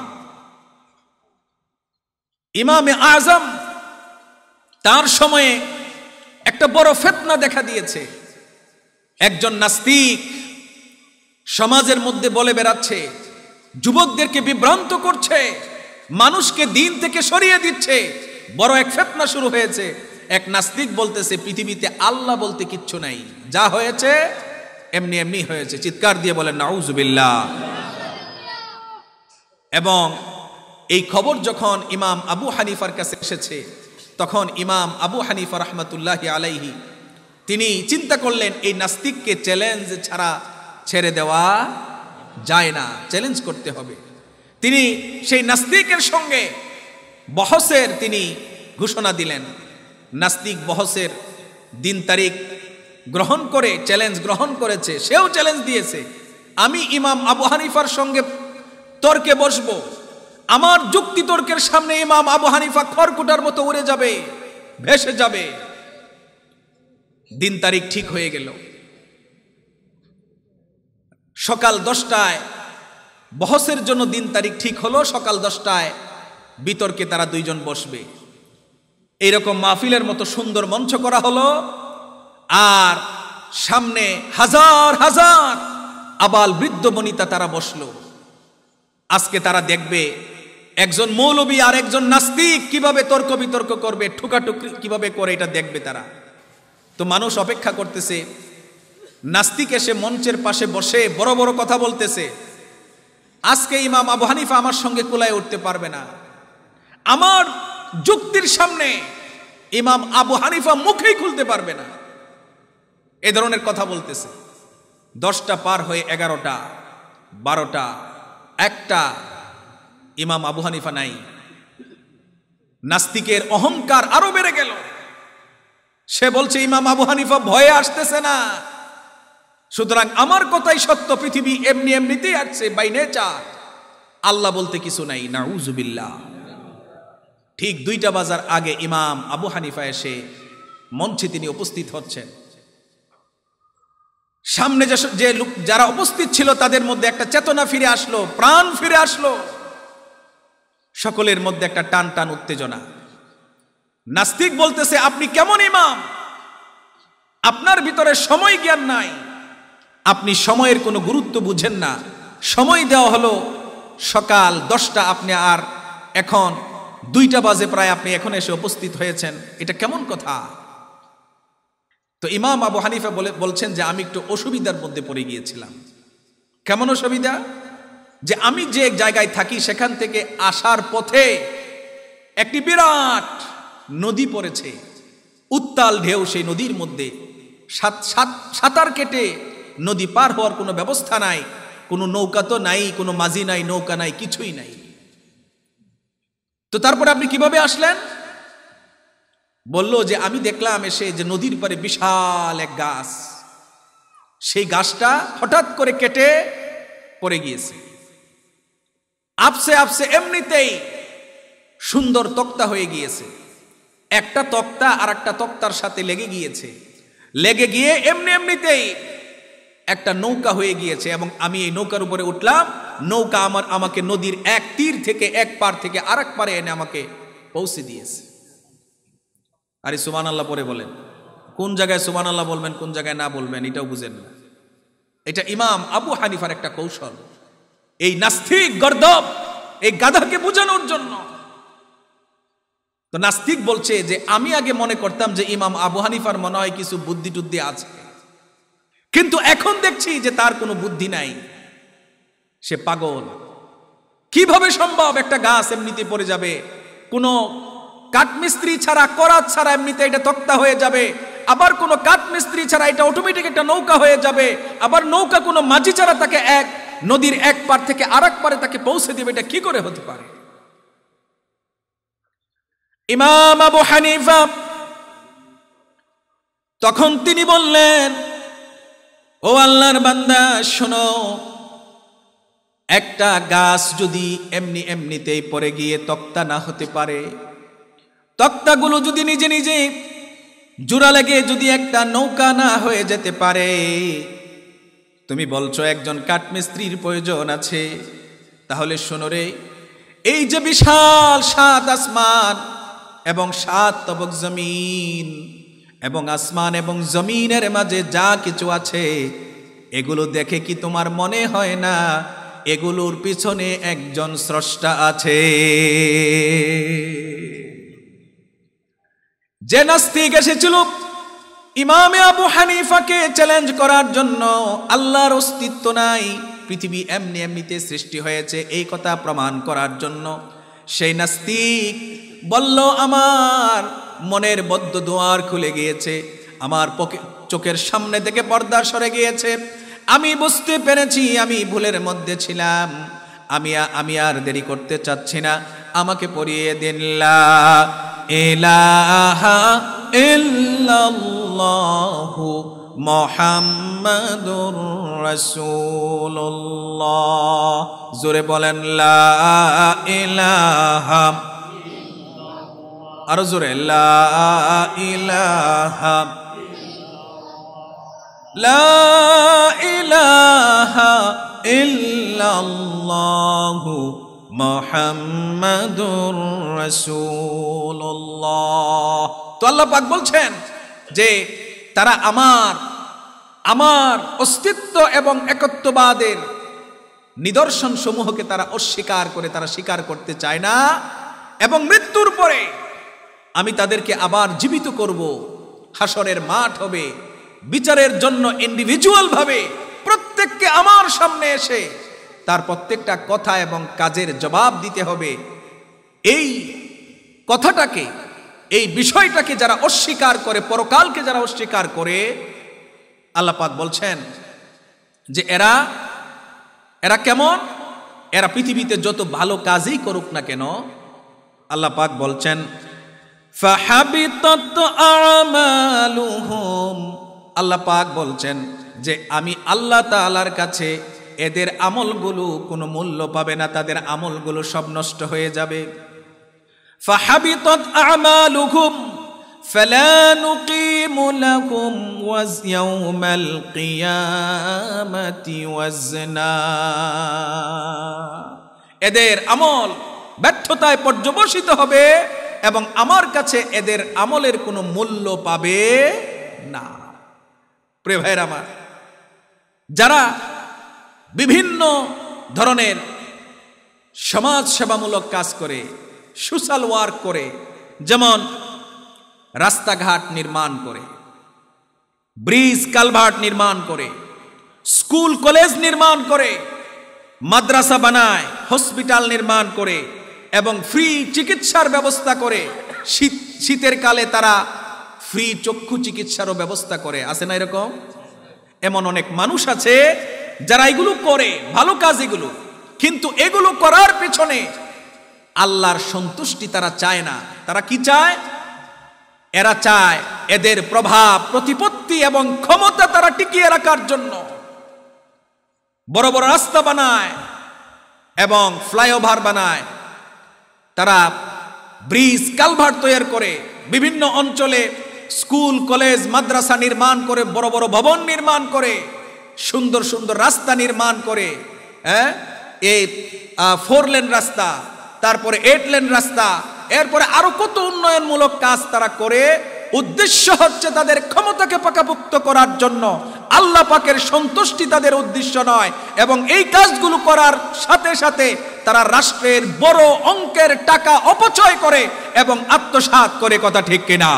ইমামে আযম, তার সময়ে একটা বড় ফিতনা দেখা দিয়েছে। একজন নাস্তিক সমাজের মধ্যে বলে বেড়াচ্ছে, যুবকদেরকে বিভ্রান্ত করছে, মানুষকে দিন থেকে সরিয়ে দিচ্ছে। বড় এক ফিতনা শুরু হয়েছে। এক নাস্তিক বলতেছে পৃথিবীতে আল্লাহ বলতে কিচ্ছু নাই, যা হয়েছে এমনি এমনি হয়েছে। চিৎকার দিয়ে বলেন নাউজুবিল্লাহ। এবং এই খবর যখন ইমাম আবু হানিফার কাছে এসেছে, তখন ইমাম আবু হানিফা রাহমাতুল্লাহি আলাইহি তিনি চিন্তা করলেন এই নাস্তিককে চ্যালেঞ্জ ছাড়া ছেড়ে দেওয়া যায় না, চ্যালেঞ্জ করতে হবে। তিনি সেই নাস্তিকের সঙ্গে বহসের তিনি ঘোষণা দিলেন। নাস্তিক বহসের দিন তারিখ গ্রহণ করে চ্যালেঞ্জ গ্রহণ করেছে, সেও চ্যালেঞ্জ দিয়েছে, আমি ইমাম আবু হানিফার সঙ্গে তর্কে বসবো, আমার যুক্তি তর্কের সামনে ইমাম আবু হানিফা খড়কুটার মতো উড়ে যাবে, ভেসে যাবে। দিন তারিখ ঠিক হয়ে গেল। সকাল দশটায় বহসের জন্য দিন তারিখ ঠিক হলো। সকাল দশটায় বিতর্কে তারা দুইজন বসবে। এইরকম মাহফিলের মতো সুন্দর মঞ্চ করা হলো। আর সামনে হাজার হাজার আবাল বৃদ্ধ বনিতা তারা বসলো। আজকে তারা দেখবে একজন মৌলবী আর একজন নাস্তিক কিভাবে তর্ক বিতর্ক করবে, ঠুকাঠুকি কিভাবে করে, এটা দেখবে তারা। তো মানুষ অপেক্ষা করতেছে। নাস্তিক এসে মঞ্চের পাশে বসে বড় বড় কথা বলতেছে, আজকে ইমাম আবু হানিফা আমার সঙ্গে কুলায় উঠতে পারবে না, আমার যুক্তির সামনে ইমাম আবু হানিফা মুখেই খুলতে পারবে না, এ ধরনের কথা বলতেছে। দশটা পার হয়ে এগারোটা, বারোটা, একটা, ইমাম আবু হানিফা নাই। নাস্তিকের অহংকার আরো বেড়ে গেল। সে বলছে ইমাম আবু হানিফা ভয়ে আসতেছে না, সুতরাং আমার কথাই সত্য, পৃথিবী এমনি এমনিতেই আসছে, বাই নেচার, আল্লাহ বলতে কিছু নাই। নাউজুবিল্লাহ। ঠিক দুইটা বাজার আগে ইমাম আবু হানিফা এসে মঞ্চে তিনি উপস্থিত হচ্ছেন। সামনে যে লোক যারা উপস্থিত ছিল তাদের মধ্যে একটা চেতনা ফিরে আসলো, প্রাণ ফিরে আসলো। সকলের মধ্যে একটা টান টান উত্তেজনা। নাস্তিক বলতেছে, আপনি কেমন ইমাম? আপনার ভিতরে সময় জ্ঞান নাই, আপনি সময়ের কোনো গুরুত্ব বুঝেন না। সময় দেওয়া হলো সকাল দশটা, আপনি আর এখন দুইটা বাজে প্রায়, আপনি এখন এসে উপস্থিত হয়েছেন, এটা কেমন কথা? তো ইমাম আবু হানিফা বলে বলছেন যে আমি একটু অসুবিধার মধ্যে পড়ে গিয়েছিলাম। কেমন অসুবিধা? যে আমি যে জায়গায় থাকি সেখান থেকে আসার পথে একটি বিরাট নদী পড়েছে, উত্তাল ঢেউ, সেই নদীর মধ্যে সাঁতার কেটে নদী পার হওয়ার কোনো ব্যবস্থা নাই, কোনো নৌকা তো নাই, কোনো মাঝি নাই, নৌকা নাই, কিছুই নাই। তো তারপরে আপনি কিভাবে আসলেন? বলল যে আমি দেখলাম এসে যে নদীর পারে বিশাল এক গাছ, সেই গাছটা হঠাৎ করে কেটে পড়ে গিয়েছে। আপসে আপসে এমনিতেই সুন্দর তক্তা হয়ে গিয়েছে। একটা তক্তা আর একটা তক্তার সাথে লেগে গিয়েছে, লেগে গিয়ে এমনি এমনিতেই একটা নৌকা হয়ে গিয়েছে। এবং আমি এই নৌকার উপরে উঠলাম, নৌকা আমার আমাকে নদীর এক তীর থেকে এক পার থেকে আরেক পারে এনে আমাকে পৌঁছে দিয়েছে। আরে সুবহানাল্লাহ পরে বলেন, কোন জায়গায় সুবহানাল্লাহ বলবেন কোন জায়গায় না বলবেন এটাও বুঝেন না। এটা ইমাম আবু হানিফার একটা কৌশল, এই নাস্তিক গর্দব এই গাধাকে বোঝানোর জন্য। তো নাস্তিক বলছে যে আমি আগে মনে করতাম যে ইমাম আবু হানিফার মনে হয় কিছু বুদ্ধি টুদ্ধি আছে, কিন্তু এখন দেখছি যে তার কোনো বুদ্ধি নাই, সে পাগল। কিভাবে সম্ভব একটা গাছ এমনিতে পড়ে যাবে, কোনো কাঠমিস্ত্রি ছাড়া করাত ছাড়া এমনিতে এটা তক্তা হয়ে যাবে, আবার কোনো কাঠমিস্ত্রি ছাড়া এটা অটোমেটিক একটা নৌকা হয়ে যাবে, আবার নৌকা কোনো মাঝি ছাড়া তাকে এক নদীর এক পার থেকে আরেক পারে তাকে পৌঁছে দেবে, এটা কি করে হতে পারে? ইমাম আবু হানিফা তখন তিনি বললেন, ও আল্লাহর বান্দা শোনো, একটা গাছ যদি এমনি এমনিতেই পড়ে গিয়ে তক্তা না হতে পারে, তক্তাগুলো যদি নিজে নিজে জোড়া লেগে যদি একটা নৌকা না হয়ে যেতে পারে, তুমি বলছো একজন কাঠমিস্ত্রির প্রয়োজন আছে, তাহলে শোনো রে, এই যে বিশাল সাত আসমান এবং সাত তবক জমিন এবং আসমান এবং জমিনের মাঝে যা কিছু আছে, এগুলো দেখে কি তোমার মনে হয় না এগুলোর পিছনে একজন স্রষ্টা আছে? যে নাস্তিক এসেছিল ইমামে আবু হানিফাকে চ্যালেঞ্জ করার জন্য, আল্লাহর অস্তিত্ব নাই, পৃথিবী এমনি এমনিতে সৃষ্টি হয়েছে এই কথা প্রমাণ করার জন্য, সেই নাস্তিক বলল আমার মনের বদ্ধ দুয়ার খুলে গিয়েছে, আমার চোখের সামনে থেকে পর্দা সরে গিয়েছে, আমি বুঝতে পেরেছি আমি ভুলের মধ্যে ছিলাম, আমি আমি আর দেরি করতে চাচ্ছি না, আমাকে পড়িয়ে দিন লা ইলাহা ইল্লাল্লাহু মুহাম্মাদুর রাসূলুল্লাহ। জোরে বলেন লা ইলাহা, আরো জোরে লা ইলাহা লা ইলাহা ইল্লাল্লাহু মুহাম্মাদুর রাসূলুল্লাহ। তো আল্লাহ পাক বলছেন যে তারা আমার আমার অস্তিত্ব এবং একত্ববাদের নিদর্শন সমূহকে তারা অস্বীকার করে, তারা স্বীকার করতে চায় না, এবং মৃত্যুর পরে আমি তাদেরকে আবার জীবিত করব, হাসরের মাঠ হবে, বিচারের জন্য ইন্ডিভিজুয়াল ভাবে প্রত্যেককে আমার সামনে এসে তার প্রত্যেকটা কথা এবং কাজের জবাব দিতে হবে। এই কথাটাকে, এই বিষয়টাকে যারা অস্বীকার করে, পরকালকে যারা অস্বীকার করে, আল্লাহ পাক বলছেন যে এরা এরা কেমন, এরা পৃথিবীতে যত ভালো কাজই করুক না কেন, আল্লাহ পাক বলছেন ফাহাবিতাত আমালুহুম, আল্লাহ পাক বলছেন যে আমি আল্লাহ তাআলার কাছে এদের আমলগুলো কোনো মূল্য পাবে না, তাদের আমলগুলো সব নষ্ট হয়ে যাবে। ফাহাবিতাত আমালুহুম ফালা নুকিমু লাহুম ইয়াওমাল কিয়ামাতি ওয়াজনা, এদের আমল ব্যর্থতায় পর্যবসিত হবে এবং আমার কাছে এদের আমলের কোনো মূল্য পাবে না। প্রিয় ভাইরা আমার, যারা বিভিন্ন ধরনের সমাজ সেবামূলক কাজ করে, সোশ্যাল ওয়ার্ক করে, যেমন রাস্তাঘাট নির্মাণ করে, ব্রিজ কালভার্ট নির্মাণ করে, স্কুল কলেজ নির্মাণ করে, মাদ্রাসা বানায়, হসপিটাল নির্মাণ করে এবং ফ্রি চিকিৎসার ব্যবস্থা করে, শীত শীতের কালে তারা ফ্রি চক্ষু চিকিৎসারও ব্যবস্থা করে, আছে না এরকম? এমন অনেক মানুষ আছে যারা এগুলো করে, ভালো কাজ এগুলো, কিন্তু এগুলো করার পেছনে আল্লাহর সন্তুষ্টি তারা চায় না। তারা কি চায়? এরা চায় এদের প্রভাব, প্রতিপত্তি এবং ক্ষমতা তারা টিকিয়ে রাখার জন্য বড় বড় রাস্তা বানায় এবং ফ্লাইওভার বানায়, তারা ব্রিজ কালভার্ট তৈরি করে, বিভিন্ন অঞ্চলে স্কুল কলেজ মাদ্রাসা নির্মাণ করে, বড় বড় ভবন নির্মাণ করে, সুন্দর সুন্দর রাস্তা নির্মাণ করে, হ্যাঁ, এই ফোর লেন রাস্তা, তারপরে এইট লেন রাস্তা, এরপরে আরো কত উন্নয়নমূলক কাজ তারা করে। উদ্দেশ্য হচ্ছে তাদের ক্ষমতাকে পাকাপোক্ত করার জন্য, আল্লাহ পাকের সন্তুষ্টি তাদের উদ্দেশ্য নয়। এবং এই কাজগুলো করার সাথে সাথে তারা রাষ্ট্রের বড় অঙ্কের টাকা অপচয় করে এবং আত্মসাৎ করে, কথা ঠিক কিনা?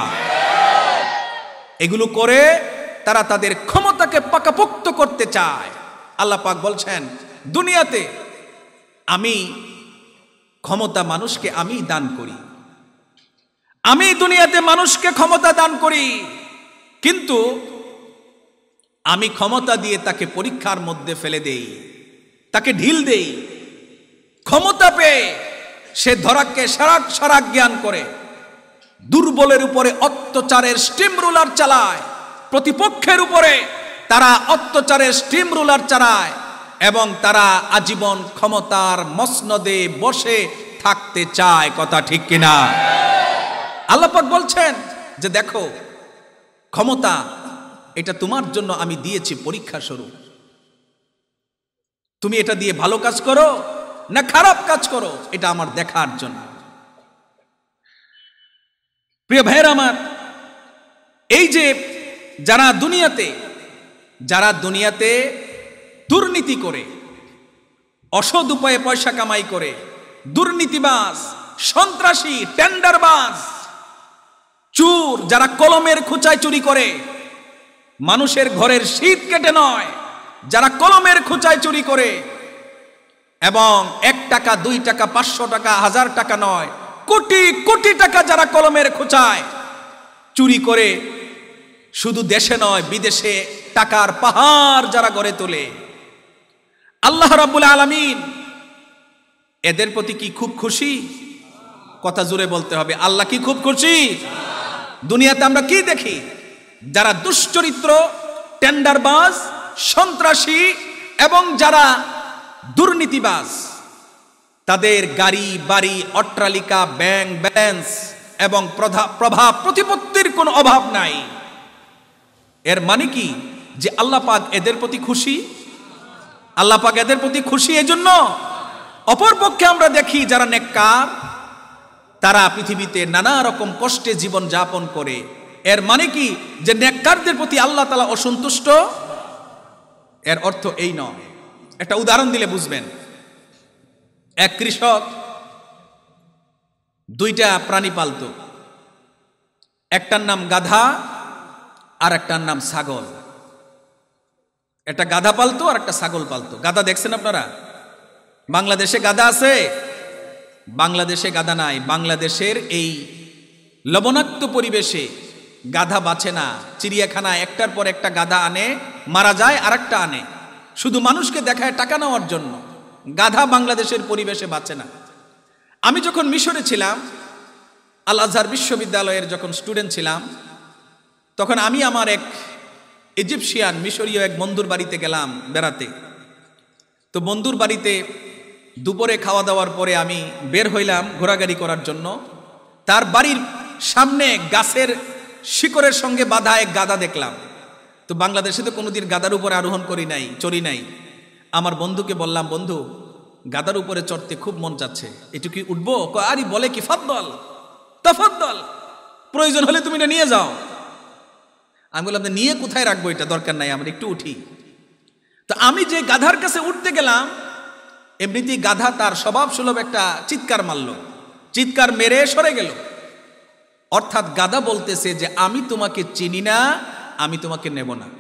এগুলো করে তারা তাদের ক্ষমতাকে পাকাপোক্ত করতে চায়। আল্লাহ পাক বলছেন, দুনিয়াতে আমি ক্ষমতা মানুষকে আমি দান করি, আমি দুনিয়াতে মানুষকে ক্ষমতা দান করি, কিন্তু আমি ক্ষমতা দিয়ে তাকে পরীক্ষার মধ্যে ফেলে দেই, তাকে ঢিল দেই। ক্ষমতা পেয়ে সে ধরাকে সারাক সারাক জ্ঞান করে, দুর্বলের উপরে অত্যাচারের স্টিম রুলার চালায়, প্রতিপক্ষের উপরে তারা অত্যাচারের স্টিম রুলার চালায় এবং তারা আজীবন ক্ষমতার মসনদে বসে থাকতে চায়, কথা ঠিক কিনা? আল্লাহ পাক বলছেন যে দেখো, ক্ষমতা এটা তোমার জন্য আমি দিয়েছি পরীক্ষা স্বরূপ। তুমি এটা দিয়ে ভালো কাজ করো না খারাপ কাজ করো, এটা আমার দেখার জন্য। প্রিয় ভাইয়েরা আমার, এই যে যারা দুনিয়াতে যারা দুনিয়াতে দুর্নীতি করে, অসৎ উপায়ে পয়সা কামাই করে, দুর্নীতিবাজ, সন্ত্রাসী, টেন্ডারবাজ, চোর, যারা কলমের খোঁচায় চুরি করে, মানুষের ঘরের শীত কেটে নয়, যারা কলমের খোঁচায় চুরি করে এবং এক টাকা, দুই টাকা, পাঁচশো টাকা, হাজার টাকা নয়, কোটি কোটি টাকা যারা কলমের খোঁচায় চুরি করে, শুধু দেশে নয় বিদেশে টাকার পাহাড় যারা গড়ে তোলে, আল্লাহ রাব্বুল আলামিন এদের প্রতি কি খুব খুশি? কথা জোরে বলতে হবে, আল্লাহ কি খুব খুশি? দুনিয়াতে আমরা কি দেখি? যারা দুশ্চরিত্র, টেন্ডারবাজ, সন্ত্রাসী এবং যারা দুর্নীতিবাজ, তাদের গাড়ি, বাড়ি, অট্টালিকা, ব্যাংক ব্যালেন্স এবং প্রভাব প্রতিপত্তির কোনো অভাব নাই। এর মানে কি? যে আল্লাহ পাক এদের প্রতি খুশি? আল্লাহ পাক এদের প্রতি খুশি এজন্য। অপরপক্ষে আমরা দেখি যারা নেককার, তারা পৃথিবীতে নানা রকম কষ্টে জীবন যাপন করে। এর মানে কি? যে নেককারদের প্রতি আল্লাহ তাআলা অসন্তুষ্ট? এর অর্থ এই নয়। একটা উদাহরণ দিলে বুঝবেন। এক কৃষক দুইটা প্রাণী পালত, একটার নাম গাধা আর একটার নাম ছাগল। একটা গাধা পালতো আর একটা ছাগল পালতো। গাধা দেখছেন আপনারা? বাংলাদেশে গাধা আছে? বাংলাদেশে গাধা নাই। বাংলাদেশের এই লবণাক্ত পরিবেশে গাধা বাঁচে না। চিড়িয়াখানায় একটার পর একটা গাধা আনে, মারা যায়, আর একটা আনে, শুধু মানুষকে দেখায় টাকা নেওয়ার জন্য। গাধা বাংলাদেশের পরিবেশে বাঁচে না। আমি যখন মিশরে ছিলাম, আল আজহার বিশ্ববিদ্যালয়ের যখন স্টুডেন্ট ছিলাম, তখন আমি আমার এক ইজিপশিয়ান মিশরীয় এক বন্ধুর বাড়িতে গেলাম বেড়াতে। তো বন্ধুর বাড়িতে দুপুরে খাওয়া দাওয়ার পরে আমি বের হইলাম ঘোরাঘুরি করার জন্য। তার বাড়ির সামনে গাছের শিকড়ের সঙ্গে বাঁধা এক গাধা দেখলাম। তো বাংলাদেশে তো কোনোদিন গাধার উপরে আরোহণ করি নাই, চড়ি নাই। আমার বন্ধুকে বললাম, বন্ধু গাধার উপরে চড়তে খুব মন চাচ্ছে, একটু কি উঠবো? আরে বলে কি, ফাদ্দল তাফাদ্দল, প্রয়োজন হলে তুমি এটা নিয়ে যাও। আমি বললাম, নিয়ে কোথায় রাখবো, এটা দরকার নাই, আমরা একটু উঠি। তো আমি যে গাধার কাছে উঠতে গেলাম, এমনিতেই গাধা তার স্বভাব সুলভ একটা চিৎকার মারল, চিৎকার মেরে সরে গেল। অর্থাৎ গাধা বলতেছে যে আমি তোমাকে চিনি না, আমি তোমাকে নেব না।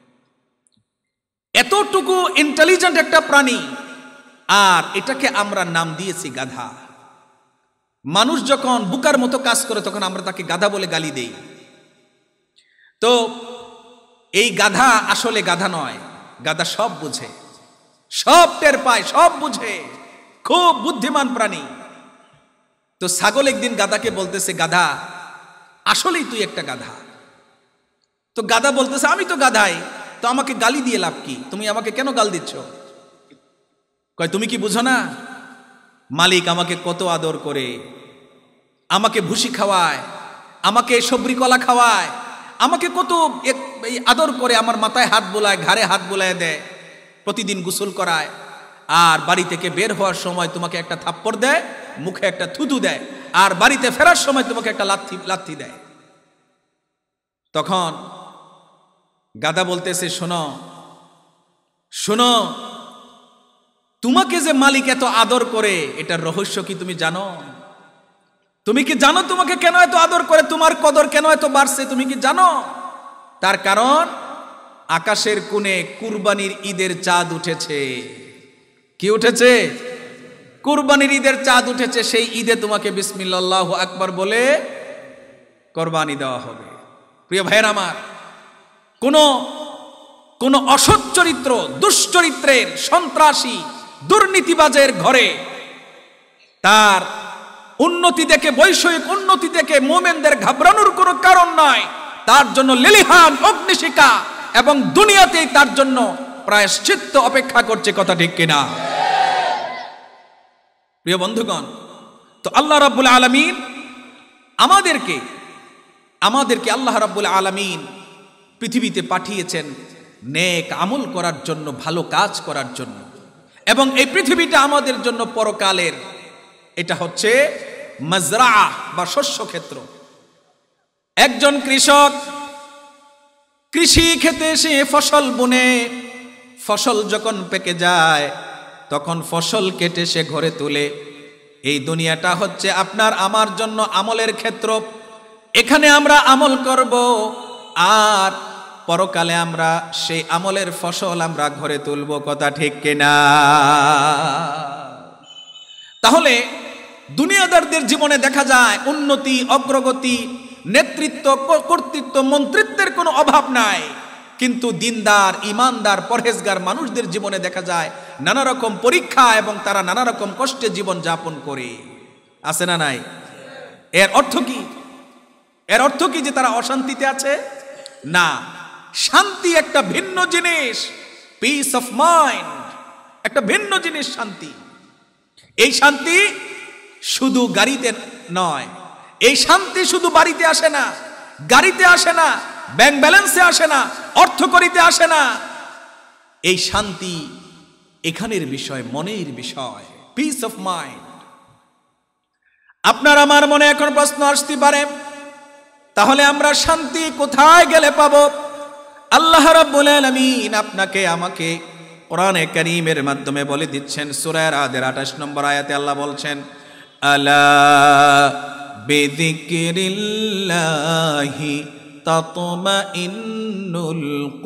এতটুকু ইন্টেলিজেন্ট একটা প্রাণী, আর এটাকে আমরা নাম দিয়েছি গাধা। মানুষ যখন বুকার মতো কাজ করে তখন আমরা তাকে গাধা বলে গালি দেই। তো এই গাধা আসলে গাধা নয়, গাধা সব বুঝে, সব টের পায়, সব বুঝে, খুব বুদ্ধিমান প্রাণী। তো ছাগল একদিন গাধাকে বলতেছে, গাধা আসলেই তুই একটা গাধা। তো গাধা বলতেছে, আমি তো গাধাই, তো আমাকে গালি দিয়ে লাভ কি? তুমি আমাকে কেন গাল দিচ্ছ? কয়, তুমি কি বুঝো না মালিক আমাকে কত আদর করে, আমাকে ভুসি খাওয়ায়, আমাকে সবরি কলা খাওয়ায়, আমাকে কত আদর করে, আমার মাথায় হাত বোলায়, ঘাড়ে হাত বোলায় দেয়, প্রতিদিন গোসল করায়, আর বাড়ি থেকে বের হওয়ার সময় তোমাকে একটা থাপ্পড় দেয়, মুখে একটা থুতু দেয়, আর বাড়িতে ফেরার সময় তোমাকে একটা লাথি লাথি দেয়। তখন গাধা বলতেছে, শোনো শোনো, তোমাকে যে মালিক এত আদর করে এটার রহস্য কি তুমি জানো? তুমি কি জানো তোমাকে কেন এত আদর করে, তোমার কদর কেন এত বাড়ছে? তুমি কি জানো? তার কারণ আকাশের কোণে কুরবানির ঈদের চাঁদ উঠেছে। কি উঠেছে? কুরবানির ঈদের চাঁদ উঠেছে। সেই ঈদে তোমাকে বিসমিল্লাহ আল্লাহু আকবার বলে কোরবানি দেওয়া হবে। প্রিয় ভাইয়ের আমার, কোন কোন অসৎ চরিত্র, দুশ্চরিত্রের, সন্ত্রাসী, দুর্নীতিবাজের ঘরে তার উন্নতি দেখে, বৈষয়িক উন্নতি দেখে মুমিনদের ঘাবড়ানোর কোনো কারণ নাই। তার জন্য লিলিহান অগ্নিশিখা এবং দুনিয়াতেই তার জন্য প্রায়শ্চিত্ত অপেক্ষা করছে। কথা ঠিক কিনা? প্রিয় বন্ধুগণ, তো আল্লাহ রাব্বুল আলামিন আমাদেরকে আমাদেরকে আল্লাহ রাব্বুল আলামিন পৃথিবীতে পাঠিয়েছেন নেক আমল করার জন্য, ভালো কাজ করার জন্য। এবং এই পৃথিবীটা আমাদের জন্য পরকালের, এটা হচ্ছে মাজরা বা শস্য ক্ষেত্র। একজন কৃষক কৃষি খেতে এসে ফসল বুনে, ফসল যখন পেকে যায় তখন ফসল কেটে সে ঘরে তুলে। এই দুনিয়াটা হচ্ছে আপনার আমার জন্য আমলের ক্ষেত্র। এখানে আমরা আমল করব, আর পরকালে আমরা সেই আমলের ফসল আমরা ঘরে তুলব। কথা ঠিক কিনা? তাহলে দুনিয়াদারদের জীবনে দেখা যায় উন্নতি, অগ্রগতি, নেতৃত্ব, কর্তৃত্ব, মন্ত্রিত্বের কোনো অভাব নাই। কিন্তু দিনদার, ইমানদার, পরহেজগার মানুষদের জীবনে দেখা যায় নানা রকম পরীক্ষা এবং তারা নানা রকম কষ্টে জীবন যাপন করে। আছে না নাই? এর অর্থ কি? এর অর্থ কি যে তারা অশান্তিতে আছে? না, শান্তি একটা ভিন্ন জিনিস। পিস অফ মাইন্ড একটা ভিন্ন জিনিস শান্তি। এই শান্তি শুধু গাড়িতে নয়, এই শান্তি শুধু বাড়িতে আসে না, গাড়িতে আসে না, ব্যাংক ব্যালেন্সে আসে না, অর্থকড়িতে আসে না। এই শান্তি এখানের বিষয়, মনের বিষয়, পিস অফ মাইন্ড। আপনার আমার মনে এখন প্রশ্ন আসতে পারে, তাহলে আমরা শান্তি কোথায় গেলে পাবো? আল্লাহ রাব্বুল আলামিন আপনাকে আমাকে কোরআনে কারীমের মাধ্যমে বলে দিচ্ছেন। সূরা রাদের আঠাশ নম্বর আয়াতে আল্লাহ বলছেন, আলা বিযিকরিল্লাহি তাতমাইন্নুল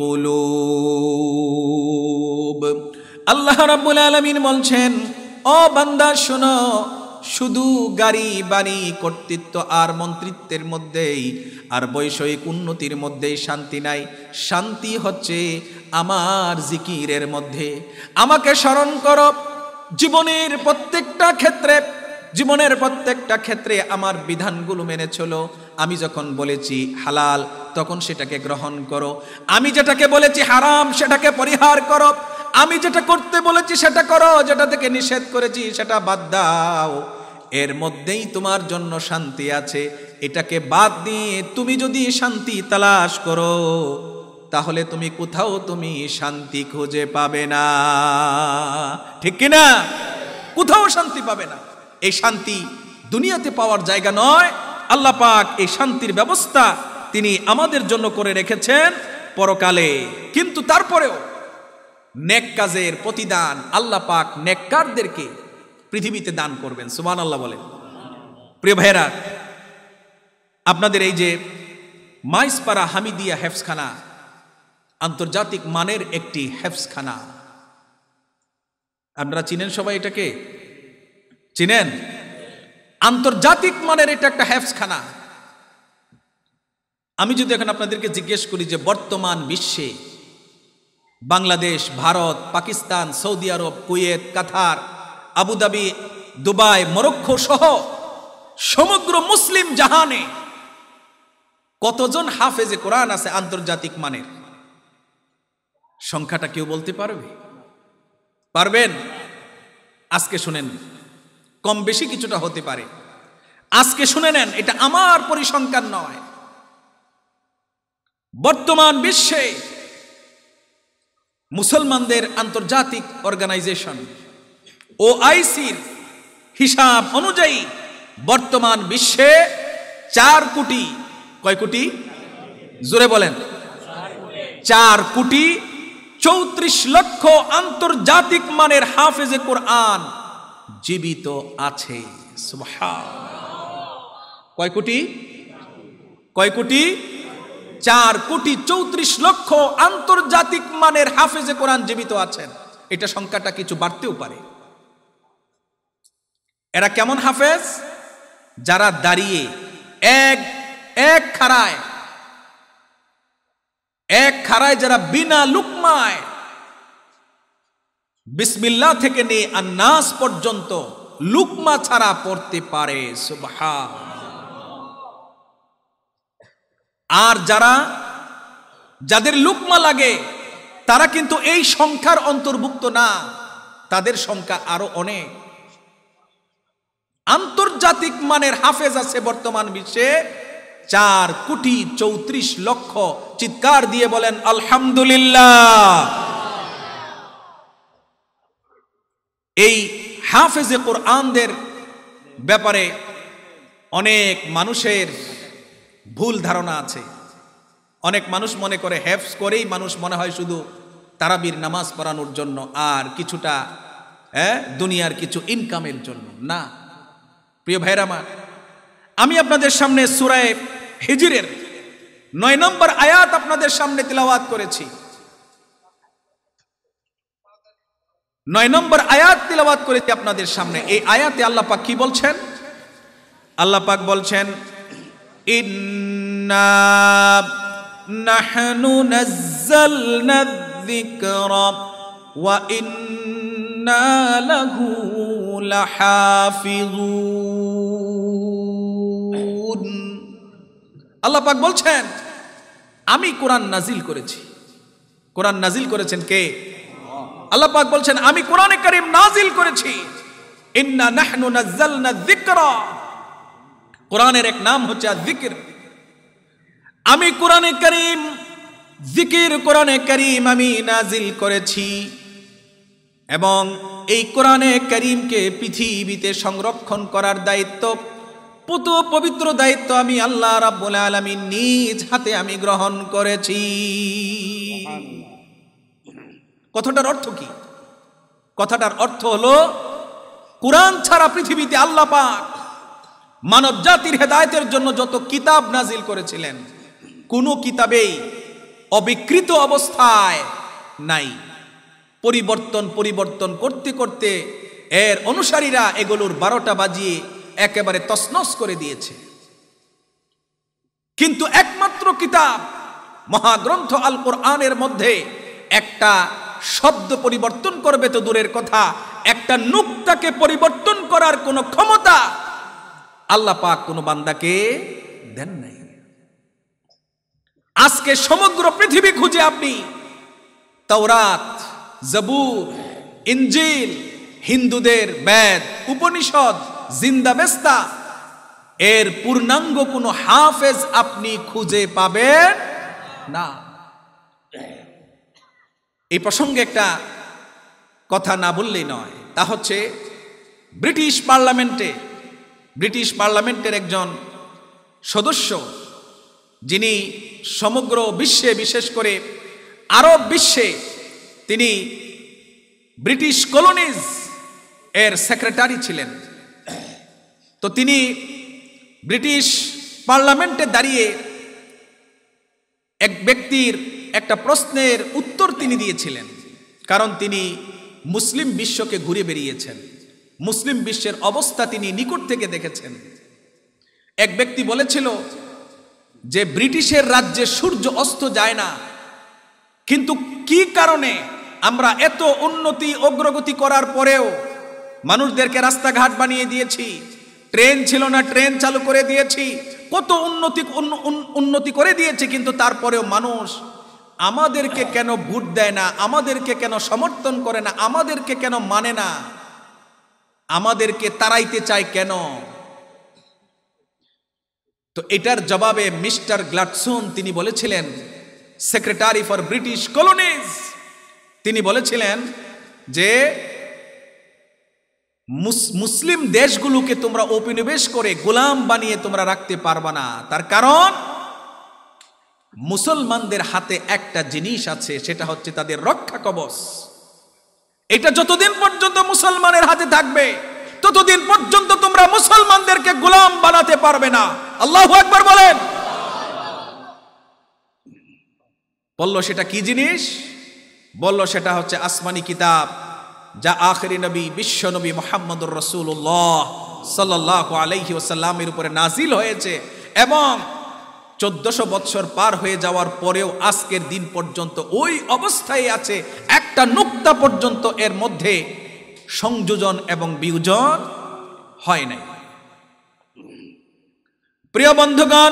কুলুব। আল্লাহ রাব্বুল আলামিন বলছেন, ও বান্দা শোনো, শুধু গাড়ি বাড়ি, কর্তৃত্ব আর মন্ত্রিত্বের মধ্যেই আর বৈষয়িক উন্নতির মধ্যেই শান্তি নাই। শান্তি হচ্ছে আমার জিকিরের মধ্যে। আমাকে স্মরণ করো জীবনের প্রত্যেকটা ক্ষেত্রে, জীবনের প্রত্যেকটা ক্ষেত্রে আমার বিধানগুলো মেনে চলো। আমি যখন বলেছি হালাল তখন সেটাকে গ্রহণ করো, আমি যেটাকে বলেছি হারাম সেটাকে পরিহার করো, আমি যেটা করতে বলেছি সেটা করো, যেটা থেকে নিষেধ করেছি সেটা বাদ দাও। এর মধ্যেই তোমার জন্য শান্তি আছে। এটাকে বাদ দিয়ে তুমি যদি শান্তি তালাশ করো তাহলে তুমি কোথাও তুমি শান্তি খুঁজে পাবে না। ঠিক কিনা? কোথাও শান্তি পাবে না। এই শান্তি দুনিয়াতে পাওয়ার জায়গা নয়। আল্লাহ পাক এই শান্তির ব্যবস্থা তিনি আমাদের জন্য করে রেখেছেন পরকালে। কিন্তু তারপরেও নেক কাজের প্রতিদান আল্লাহ পাক নেককারদেরকে পৃথিবীতে দান করবেন। সুবহানাল্লাহ বলেন। প্রিয় ভাইরা, আপনাদের এই যে মাইসপাড়া হামিদিয়া হেফজখানা আন্তর্জাতিক মানের একটি হেফজখানা, আপনারা চিনেন সবাই? এটাকে চিনেন? আন্তর্জাতিক মানের এটা একটা হেফজখানা। আমি যদি এখন আপনাদেরকে জিজ্ঞেস করি যে বর্তমান বিশ্বে Bangladesh, Bharat, Pakistan, Saudi Arab, Kuwait, Qatar, Abu Dhabi, Dubai, Morocco সহ সমগ্র মুসলিম জাহানে কতজন হাফেজে কোরআন আছে আন্তর্জাতিক মানের? সংখ্যাটা কেউ বলতে পারবে? পারবেন? আজকে শুনেন, কম বেশি কিছুটা হতে পারে। আজকে শুনে নেন, এটা আমার পরিসংখ্যান নয়। বর্তমান বিশ্বে মুসলমানদের আন্তর্জাতিক অর্গানাইজেশন ওআইসির হিসাব অনুযায়ী বর্তমান বিশ্বে চার কোটি, কয় কোটি জোরে বলেন, চার কোটি চৌত্রিশ লক্ষ আন্তর্জাতিক মানের হাফেজে কোরআন জীবিত আছে। সুবহানাল্লাহ। কয় কোটি? কয় কোটি? চার কোটি চৌত্রিশ লক্ষ আন্তর্জাতিক মানের হাফেজে কোরআন জীবিত আছেন। এটা সংখ্যাটা কিছু বাড়তেও পারে। এরা কেমন হাফেজ? যারা দাঁড়িয়ে এক এক খাড়ায় এক খাড়ায় যারা বিনা লুকমায় বিসমিল্লাহ থেকে নিয়ে আন্নাস পর্যন্ত লুকমা ছাড়া পড়তে পারে। সুবহানাল্লাহ। আর যারা যাদের লুকমা লাগে তারা কিন্তু এই সংখ্যার অন্তর্ভুক্ত না, তাদের সংখ্যা আরো অনেক। আন্তর্জাতিক মানের হাফেজ আছে বর্তমান বিশ্বে চার কোটি চৌত্রিশ লক্ষ। চিৎকার দিয়ে বলেন আলহামদুলিল্লাহ। এই হাফেজে কোরআনদের ব্যাপারে অনেক মানুষের ভুল ধারণা আছে। অনেক মানুষ মনে করে হেফজ করেই মানুষ মনে হয় শুধু তারাবির নামাজ পড়ানোর জন্য আর কিছুটা হ্যাঁ দুনিয়ার কিছু ইনকামের জন্য না। প্রিয় ভাইরা আমার, আমি আপনাদের সামনে সূরা হিজরের নয় নম্বর আয়াত আপনাদের সামনে তিলাওয়াত করেছি। নয় নম্বর আয়াত তিলাওয়াত করেছি আপনাদের সামনে। এই আয়াতে আল্লাহ পাক কি বলছেন? আল্লাহ পাক বলছেন ইন্না নাহনু নাযালনা যিকরা ওয়া ইন্না লাহু লাহাফিজুন। আল্লাহ পাক বলছেন আমি কোরআন নাজিল করেছি। কোরআন নাজিল করেছেন কে? আল্লাহ পাক বলছেন আমি কোরআনে কারীম নাজিল করেছি। ইন্না নাহনু নাযালনা যিকরা, কোরআনের এক নাম হচ্ছে যিকির। আমি কোরআনে কারীম যিকির কোরআনে কারীম আমি নাজিল করেছি এবং এই কোরআনে কারীমকে পৃথিবীতে সংরক্ষণ করার দায়িত্ব, পুত পবিত্র দায়িত্ব আমি আল্লাহ রাব্বুল আলামিন নিজ হাতে আমি গ্রহণ করেছি। কথাটার অর্থ কি? কথাটার অর্থ হলো কোরআন ছাড়া পৃথিবীতে আল্লাহ পাক মানব জাতির হেদায়েতের জন্য যত কিতাব নাজিল করেছিলেন কোন কিতাবেই অবিকৃত অবস্থায় নাই। পরিবর্তন পরিবর্তন করতে করতে এর অনুসারীরা এগুলোর বারোটা বাজিয়ে একেবারে তছনছ করে দিয়েছে। কিন্তু একমাত্র কিতাব মহাগ্রন্থ আল কোরআনের মধ্যে একটা শব্দ পরিবর্তন করবে তো দূরের কথা, একটা নুকতাকে পরিবর্তন করার কোনো ক্ষমতা আল্লাহ পাক কোনো বান্দাকে দেন নাই। আজকে সমগ্র পৃথিবী খুঁজে আপনি তাওরাত, জবুর, ইনজিল, হিন্দুদের বেদ, উপনিষদ, জিন্দাবেস্তা এর পূর্ণাঙ্গ কোনো হাফেজ আপনি খুঁজে পাবেন না। এই প্রসঙ্গে একটা কথা না বললেই নয়, তা হচ্ছে ব্রিটিশ পার্লামেন্টে ব্রিটিশ পার্লামেন্টের একজন সদস্য যিনি সমগ্র বিশ্বে বিশেষ করে আরব বিশ্বে তিনি ব্রিটিশ কলোনিজ এর সেক্রেটারি ছিলেন। তো তিনি ব্রিটিশ পার্লামেন্টে দাঁড়িয়ে এক ব্যক্তির একটা প্রশ্নের উত্তর তিনি দিয়েছিলেন, কারণ তিনি মুসলিম বিশ্বকে ঘুরে বেরিয়েছেন, মুসলিম বিশ্বের অবস্থা তিনি নিকট থেকে দেখেছেন। এক ব্যক্তি বলেছিল যে ব্রিটিশের রাজ্যে সূর্য অস্ত যায় না, কিন্তু কি কারণে আমরা এত উন্নতি অগ্রগতি করার পরেও মানুষদেরকে রাস্তাঘাট বানিয়ে দিয়েছি, ট্রেন ছিল না ট্রেন চালু করে দিয়েছি, কত উন্নতি উন্নতি করে দিয়েছি, কিন্তু তারপরেও মানুষ আমাদেরকে কেন ভোট দেয় না, আমাদেরকে কেন সমর্থন করে না, আমাদেরকে কেন মানে না, আমাদেরকে তাড়াইতে চায় কেন? তো এটার জবাবে মিস্টার গ্ল্যাডস্টোন তিনি বলেছিলেন, সেক্রেটারি ফর ব্রিটিশ কলোনিজ, তিনি বলেছিলেন যে মুসলিম দেশগুলোকে তোমরা উপনিবেশ করে গোলাম বানিয়ে তোমরা রাখতে পারবা না। তার কারণ মুসলমানদের হাতে একটা জিনিস আছে, সেটা হচ্ছে তাদের রক্ষা কবচ। এটা যতদিন পর্যন্ত মুসলমানের হাতে থাকবে ততদিন পর্যন্ত তোমরা মুসলমানদেরকে গোলাম বানাতে পারবে না। আল্লাহু আকবার বলেন। বলল সেটা কি জিনিস? বলল সেটা হচ্ছে আসমানি কিতাব, যা আখেরি নবী বিশ্ব নবী মুহাম্মদুর রাসূলুল্লাহ সাল্লাল্লাহু আলাইহি ওয়াসাল্লামের উপরে নাজিল হয়েছে এবং চোদ্দশো বৎসর পার হয়ে যাওয়ার পরেও আজকের দিন পর্যন্ত ওই অবস্থায় আছে, একটা নুক্তা পর্যন্ত এর মধ্যে সংযোজন এবং বিয়োজন হয় নাই। প্রিয় বন্ধুগণ,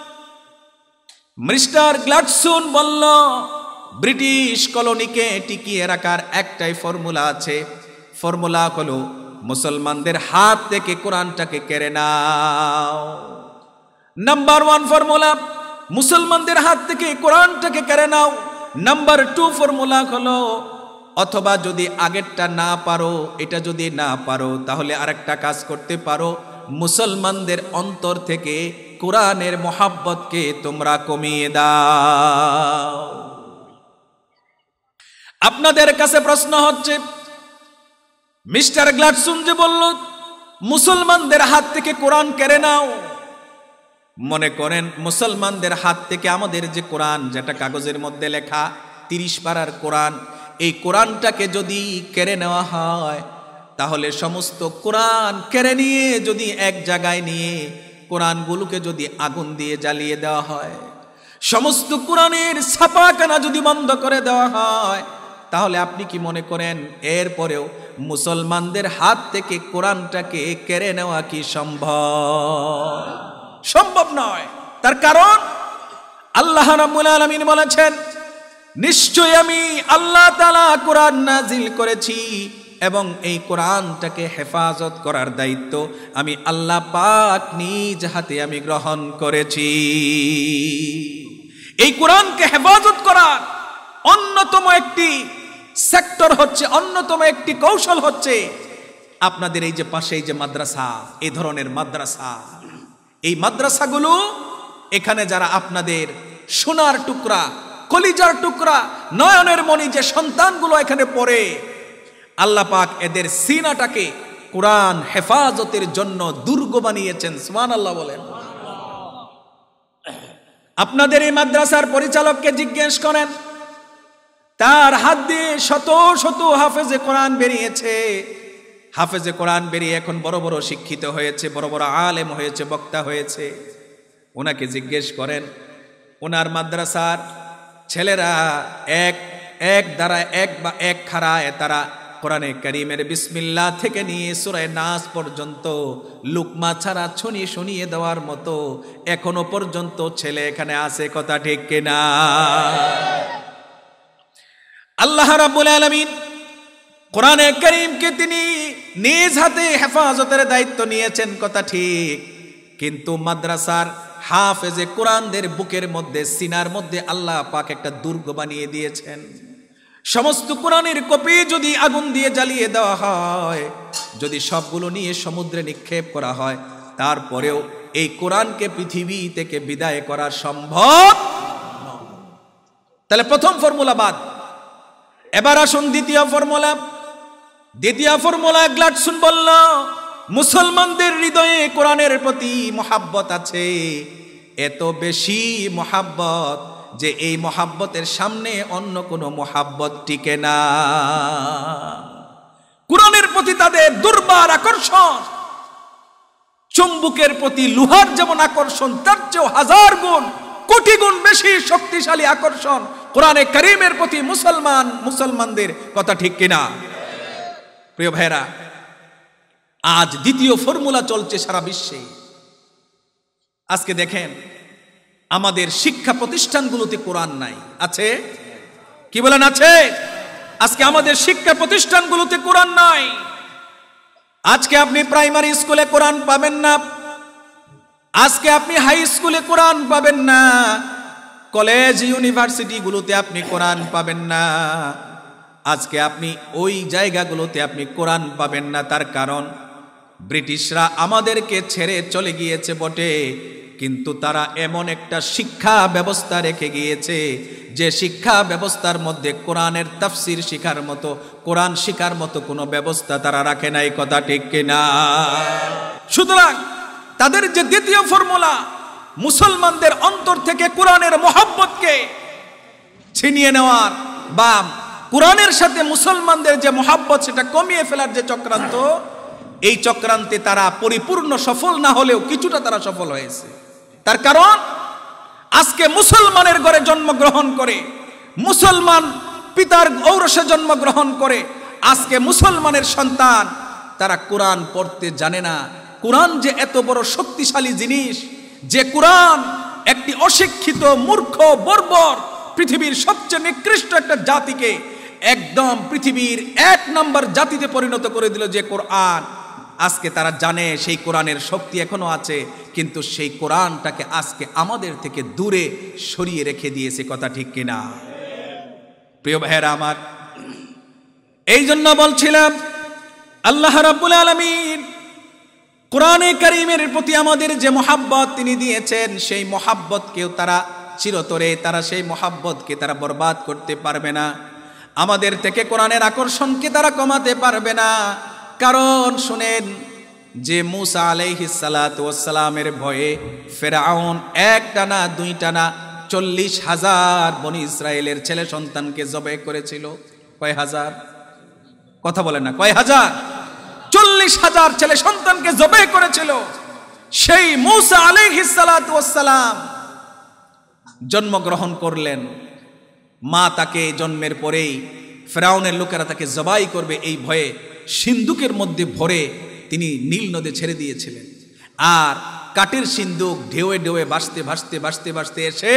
মিস্টার গ্ল্যাডস্টোন বলল ব্রিটিশ কলোনিকে টিকিয়ে রাখার একটাই ফর্মুলা আছে, ফর্মুলা হলো মুসলমানদের হাত থেকে কোরআনটাকে কেড়ে নাও। নাম্বার ওয়ান ফর্মুলা, মুসলমানদের হাত থেকে কোরআনটাকে কেড়ে নাও। নাম্বার টু ফর্মুলা হলো, অথবা যদি আগেরটা না পারো, এটা যদি না পারো, তাহলে আরেকটা কাজ করতে পারো, মুসলমানদের অন্তর থেকে কোরআনের মোহাব্বতকে তোমরা কমিয়ে দাও। আপনাদের কাছে প্রশ্ন হচ্ছে, মিস্টার গ্ল্যাডস্টোন যে বলল মুসলমানদের হাত থেকে কোরআন কেড়ে নাও, মনে করেন মুসলমানদের হাত থেকে আমাদের যে কোরআন, যেটা কাগজের মধ্যে লেখা তিরিশ পারার কোরআন, এই কোরআনটাকে যদি কেড়ে নেওয়া হয়, তাহলে সমস্ত কোরআন কেড়ে নিয়ে যদি এক জায়গায় নিয়ে কোরআনগুলোকে যদি আগুন দিয়ে জ্বালিয়ে দেওয়া হয়, সমস্ত কোরআনের ছাপাখানা যদি বন্ধ করে দেওয়া হয়, তাহলে আপনি কি মনে করেন এরপরেও মুসলমানদের হাত থেকে কোরআনটাকে কেড়ে নেওয়া কি সম্ভব? সম্ভব নয়। তার কারণ আল্লাহ রাব্বুল আলামিন বলেছেন, নিশ্চয় আমি আল্লাহ তাআলা কোরআন নাজিল করেছি এবং এই কোরআনটাকে হেফাজত করার দায়িত্ব আমি আল্লাহ পাক নিজ হাতে আমি গ্রহণ করেছি। এই কোরআনকে হেফাজত করার অন্যতম একটি সেক্টর হচ্ছে, অন্যতম একটি কৌশল হচ্ছে আপনাদের এই যে পাশে এই যে মাদ্রাসা, এই ধরনের মাদ্রাসা, এই মাদ্রাসাগুলো, এখানে যারা আপনাদের সোনার টুকরা, কলিজার টুকরা, নয়নের মণি যে সন্তানগুলো এখানে পড়ে, আল্লাহ পাক এদের সিনাটাকে কোরআন হেফাজতের জন্য দুর্গ বানিয়েছেন। সুবহানাল্লাহ বলেন। আপনাদের এই মাদ্রাসার পরিচালককে জিজ্ঞেস করেন, তার হাত দিয়ে শত শত হাফেজে কোরআন বেরিয়েছে, হাফেজে কোরআন বেরিয়ে এখন বড় বড় শিক্ষিত হয়েছে, বড় বড় আলেম হয়েছে, বক্তা হয়েছে। ওনাকে জিজ্ঞেস করেন, ওনার মাদ্রাসার ছেলেরা এক এক দ্বারা এক বা এক খাড়ায় তারা কোরআনে কারীমের বিসমিল্লাহ থেকে নিয়ে সূরা নাস পর্যন্ত লুকমা ছাড়া শুনিয়ে শুনিয়ে দেওয়ার মতো এখনো পর্যন্ত ছেলে এখানে আছে, কথা ঠিক কিনা? আল্লাহ রাব্বুল আলামিন কোরআনে কারীমকে তিনি নিজ হাতে হেফাজতের দায়িত্ব নিয়েছেন, কথা ঠিক, কিন্তু মাদ্রাসার হাফেজে কোরআনদের বুকের মধ্যে, সিনার মধ্যে আল্লাহ পাক একটা দুর্গ বানিয়ে দিয়েছেন। সমস্ত কোরআনের কপি যদি আগুন দিয়ে জ্বালিয়ে দেওয়া হয়, যদি সবগুলো নিয়ে সমুদ্রে নিক্ষেপ করা হয়, তারপরেও এই কোরআনকে পৃথিবী থেকে বিদায় করা সম্ভব নয়। তাহলে প্রথম ফর্মুলা বাদ। এবার আসুন দ্বিতীয় ফর্মুলা। দ্বিতীয় ফর্মুলা গ্ল্যাডস্টোন বলল, মুসলমানদের হৃদয়ে কোরআনের প্রতি মহাব্বত আছে, এত বেশি মহাব্বত যে এই মহাব্বতের সামনে অন্য কোনো মহাব্বত টিকে না। কোরআনের প্রতি তাদের দুর্বার আকর্ষণ, চুম্বকের প্রতি লোহার যেমন আকর্ষণ, তার চেয়েও হাজার গুণ কোটি গুণ বেশি শক্তিশালী আকর্ষণ কোরআনে কারীমের প্রতি মুসলমান মুসলমানদের, কথা ঠিক কিনা? প্রিয় ভাইরা, আজ দ্বিতীয় ফর্মুলা চলছে সারা বিশ্বে। আজকে দেখেন আমাদের শিক্ষা প্রতিষ্ঠানগুলোতে কোরআন নাই, আছে? কি বলেন আছে? আজকে আমাদের শিক্ষা প্রতিষ্ঠানগুলোতে কোরআন নাই। আজকে আপনি প্রাইমারি স্কুলে কোরআন পাবেন না, আজকে আপনি হাই স্কুলে কোরআন পাবেন না, কলেজ ইউনিভার্সিটি গুলোতে আপনি কোরআন পাবেন না। আজকে আপনি ওই জায়গাগুলোতে আপনি কোরআন পাবেন না। তার কারণ ব্রিটিশরা আমাদেরকে ছেড়ে চলে গিয়েছে বটে, কিন্তু তারা এমন একটা শিক্ষা ব্যবস্থা রেখে গিয়েছে যে শিক্ষা ব্যবস্থার মধ্যে কোরআনের তাফসির শিখার মতো, কোরআন শিখার মতো কোনো ব্যবস্থা তারা রাখে নাই। কথা ঠিক কিনা? সুতরাং তাদের যে দ্বিতীয় ফর্মুলা, মুসলমানদের অন্তর থেকে কোরআনের মহব্বতকে ছিনিয়ে নেওয়ার বা কোরআনের সাথে মুসলমানদের যে মহব্বত সেটা কমিয়ে ফেলার যে চক্রান্ত, এই চক্রান্তে তারা পরিপূর্ণ সফল না হলেও কিছুটা তারা সফল হয়েছে। তার কারণ আজকে মুসলমানের ঘরে জন্মগ্রহণ করে, মুসলমান পিতার ঔরসে জন্মগ্রহণ করে আজকে মুসলমানের সন্তান তারা কোরআন পড়তে জানে না। কোরআন যে এত বড় শক্তিশালী জিনিস, যে কোরআন একটি অশিক্ষিত মূর্খ বর্বর পৃথিবীর সবচেয়ে নিকৃষ্ট একটা জাতিকে একদম পৃথিবীর এক নম্বর জাতিতে পরিণত করে দিল যে কোরআন, আজকে তারা জানে সেই কোরআনের শক্তি এখনো আছে, কিন্তু সেই কোরআনটাকে আজকে আমাদের থেকে দূরে সরিয়ে রেখে দিয়েছে। কথা ঠিক কিনা? প্রিয় ভাইয়েরা আমার, এই জন্য বলছিলাম আল্লাহ রাব্বুল আলামিন কোরআনে কারীমের প্রতি আমাদের যে মহাব্বত তিনি দিয়েছেন, সেই মহাব্বতকেও তারা চিরতরে তারা সেই মহাব্বতকে তারা বরবাদ করতে পারবে না। আমাদের থেকে কোরআনের আকর্ষণকে তারা কমাতে পারবে না। কারণ শুনেন, যে মূসা আলাইহিস সালাতু ওয়াস সালামের ভয়ে ফেরাউন একটা না দুইটা না চল্লিশ হাজার বনি ইসরায়েলের ছেলে সন্তানকে জবাই করেছিল। কয় হাজার? কথা বলেন না, কয় হাজার? চল্লিশ হাজার ছেলে সন্তানকে জবাই করেছিল। সেই মূসা আলাইহিস সালাতু ওয়াস সালাম জন্মগ্রহণ করলেন। মা তাকে জন্মের পরেই ফেরাউনের লোকেরা তাকে জবাই করবে এই ভয়ে সিন্দুকের মধ্যে ভরে তিনি নীল নদে ছেড়ে দিয়েছিলেন। আর কাঠের সিন্দুক ঢেউয়ে ঢেউয়ে ভাসতে ভাসতে ভাসতে ভাসতে এসে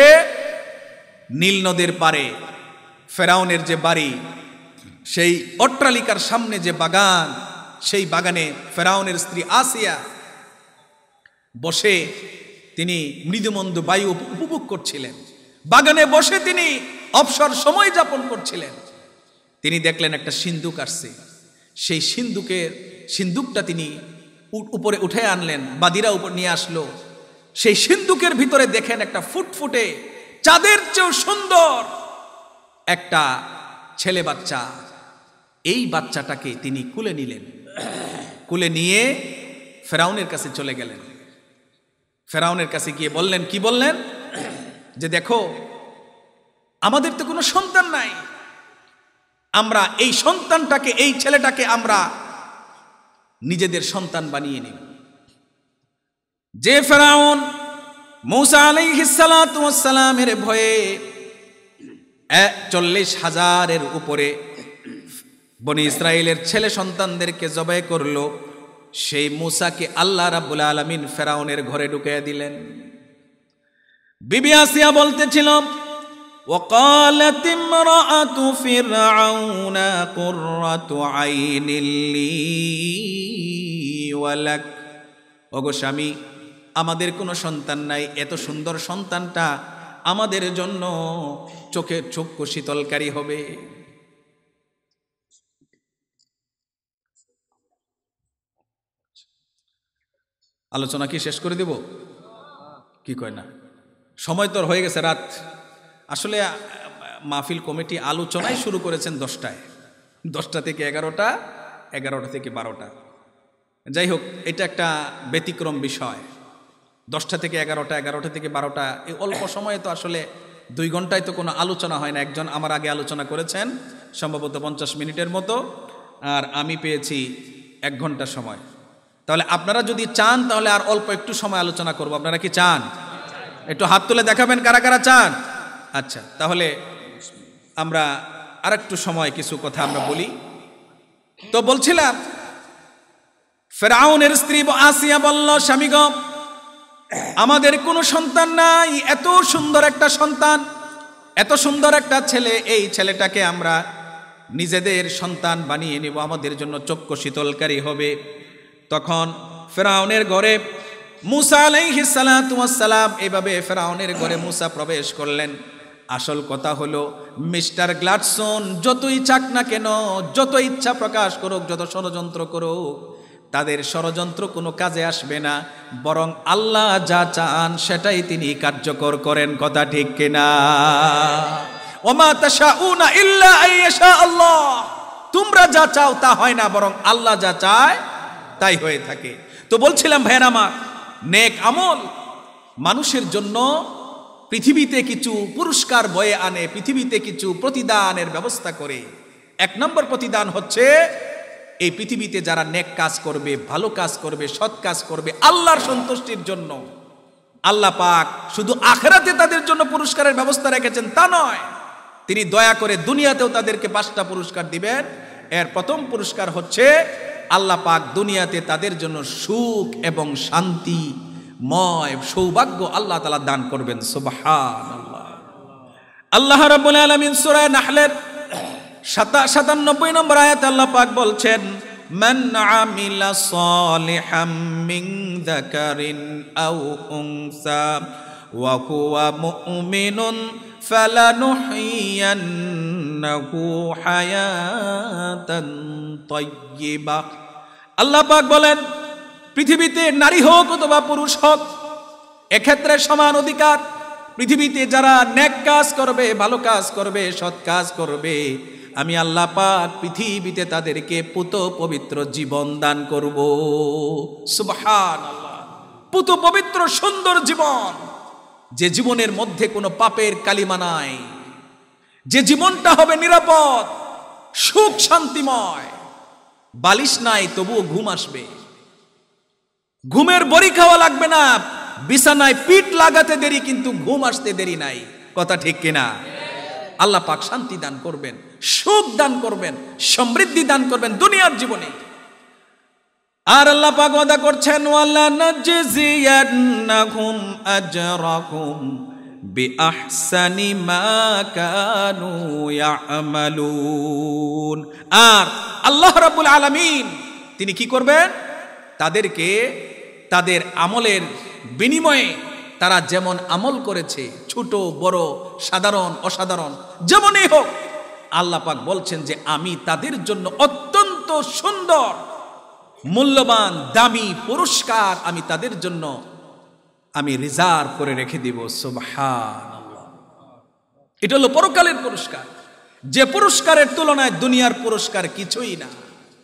নীল নদের পারে ফেরাউনের যে বাড়ি, সেই অট্টালিকার সামনে যে বাগান, সেই বাগানে ফেরাউনের স্ত্রী আসিয়া বসে তিনি মৃদুমন্দ বায়ু উপভোগ করছিলেন। বাগানে বসে তিনি অবসর সময় যাপন করছিলেন। তিনি দেখলেন একটা সিন্দুক আসছে। সেই সিন্দুকের সিন্দুকটা তিনি উপরে উঠে আনলেন, বাদিরা উপর নিয়ে আসলো। সেই সিন্দুকের ভিতরে দেখেন একটা ফুটফুটে চাঁদের চেয়েও সুন্দর একটা ছেলে বাচ্চা। এই বাচ্চাটাকে তিনি কুলে নিলেন। কুলে নিয়ে ফেরাউনের কাছে চলে গেলেন। ফেরাউনের কাছে গিয়ে বললেন, কি বললেন? যে দেখো, আমাদের তো কোনো সন্তান নাই, আমরা এই সন্তানটাকে, এই ছেলেটাকে আমরা নিজেদের সন্তান বানিয়ে নিব। যে ফেরাউন মূসা আলাইহিস সালাতু ওয়াস সালামের ভয়ে চল্লিশ হাজারের উপরে বনি ইসরায়েলের ছেলে সন্তানদেরকে জবাই করলো, সেই মূসাকে আল্লাহ রাব্বুল আলামিন ফেরাউনের ঘরে ঢুকিয়ে দিলেন। বিবি আসিয়া বলতেছিল, وقالت امرأة فرعون قرة عين لي ولك, ওগো স্বামী, আমাদের কোনো সন্তান নাই, এত সুন্দর সন্তানটা আমাদের জন্য চোখের চক্ষু শীতলকারী হবে। আলোচনা কি শেষ করে দেব? কি কয় না? সময় তো হয়ে গেছে রাত। আসলে মাহফিল কমিটি আলোচনায় শুরু করেছেন দশটায়, দশটা থেকে এগারোটা, এগারোটা থেকে বারোটা। যাই হোক, এটা একটা ব্যতিক্রম বিষয়। দশটা থেকে এগারোটা, এগারোটা থেকে বারোটা, এই অল্প সময়ে তো আসলে দুই ঘন্টায় তো কোনো আলোচনা হয় না। একজন আমার আগে আলোচনা করেছেন সম্ভবত পঞ্চাশ মিনিটের মতো, আর আমি পেয়েছি এক ঘন্টা সময়। তাহলে আপনারা যদি চান তাহলে আর অল্প একটু সময় আলোচনা করব। আপনারা কি চান? একটু হাত তুলে দেখাবেন কারা কারা চান। আচ্ছা, তাহলে আমরা আর একটু সময় কিছু কথা আমরা বলি। তো বলছিলাম, ফেরাউনের স্ত্রী আসিয়া বলল, স্বামী গো, আমাদের কোনো সন্তান নাই, এত সুন্দর একটা সন্তান, এত সুন্দর একটা ছেলে, এই ছেলেটাকে আমরা নিজেদের সন্তান বানিয়ে নেব, আমাদের জন্য চক্ষু শীতলকারী হবে। তখন ফেরাউনের ঘরে মূসা আলাইহিস সালাতু ওয়াস সালাম, এভাবে ফেরাউনের ঘরে মূসা প্রবেশ করলেন। আসল কথা হলো মিস্টার গ্লাডসন যতই চাক না কেন, যত ইচ্ছা প্রকাশ করুক, যত ষড়যন্ত্র করুক, তাদের ষড়যন্ত্র কোনো কাজে আসবে না, বরং আল্লাহ যা চান সেটাই তিনি কার্যকর করেন। কথা ঠিক কিনা? ওমা তাশাউনা ইল্লা আইয়াশা আল্লাহ, তোমরা যা চাও তা হয় না, বরং আল্লাহ যা চায় তাই হয়ে থাকে। তো বলছিলাম ভাইয়েরা আমার, নেক আমল মানুষের জন্য পৃথিবীতে কিছু পুরস্কার বয়ে আনে, পৃথিবীতে কিছু প্রতিদানের ব্যবস্থা করে। এক নম্বর প্রতিদান হচ্ছে এই পৃথিবীতে যারা নেক কাজ করবে, ভালো কাজ করবে, সৎ কাজ করবে আল্লাহর সন্তুষ্টির জন্য, আল্লাহ পাক শুধু আখিরাতে তাদের জন্য পুরস্কারের ব্যবস্থা রেখেছেন তা নয়, তিনি দয়া করে দুনিয়াতেও তাদেরকে পাঁচটা পুরস্কার দিবেন। এর প্রথম পুরস্কার হচ্ছে আল্লাহ পাক দুনিয়াতে তাদের জন্য সুখ এবং শান্তিময় সৌভাগ্য আল্লাহ তাআলা দান করবেন। সুবহানাল্লাহ। আল্লাহ রাব্বুল আলামিন সূরা নাহলের সাতানব্বই নম্বর আয়াতে আল্লাহ পাক বলছেন, মান আমিলা সালিহাম মিন যাকারিন আও উনসা ওয়া হুয়া মুমিনুন ফালানুহইয়ান্নাহু হায়াতান তাইয়্যিবা। আল্লাহ পাক বলেন, পৃথিবীতে নারী হোক অথবা পুরুষ হোক, এক্ষেত্রে সমান অধিকার। পৃথিবীতে যারা নেক কাজ করবে, ভালো কাজ করবে, সৎ কাজ করবে, আমি আল্লাহ পাক পৃথিবীতে তাদেরকে পুত পবিত্র জীবন দান করব। সুবহানাল্লাহ। পুত পবিত্র সুন্দর জীবন, যে জীবনের মধ্যে কোনো পাপের কালিমা নাই, যে জীবনটা হবে নিরাপদ, সুখ শান্তিময়, বালিশ নাই তবুও ঘুম আসবে, ঘুমের বড়ি খাওয়া লাগবে না, বিছানায় পিঠ লাগাতে দেরি কিন্তু ঘুম আসতে দেরি নাই। কথা ঠিক কিনা? আল্লাহ পাক শান্তি দান করবেন, সুখ দান করবেন, সমৃদ্ধি দান করবেন দুনিয়ার জীবনে। আর আল্লাহ পাক ওয়াদা করছেন, ওয়ালা নাজজিয়ান্নাহুম আজরাহুম বিআহসানি মা কানু ইয়ামালুন। আর আল্লাহ রাব্বুল আলামিন তিনি কি করবেন? তাদেরকে তাদের আমলের বিনিময়ে তারা যেমন আমল করেছে, ছোট বড়, সাধারণ অসাধারণ, যেমনই হোক, আল্লাহ পাক বলছেন যে আমি তাদের জন্য অত্যন্ত সুন্দর, মূল্যবান, দামি পুরস্কার আমি তাদের জন্য আমি রিজার্ভ করে রেখে দিব। সুবহানাল্লাহ। এটা হলো পরকালের পুরস্কার, যে পুরস্কারের তুলনায় দুনিয়ার পুরস্কার কিছুই না,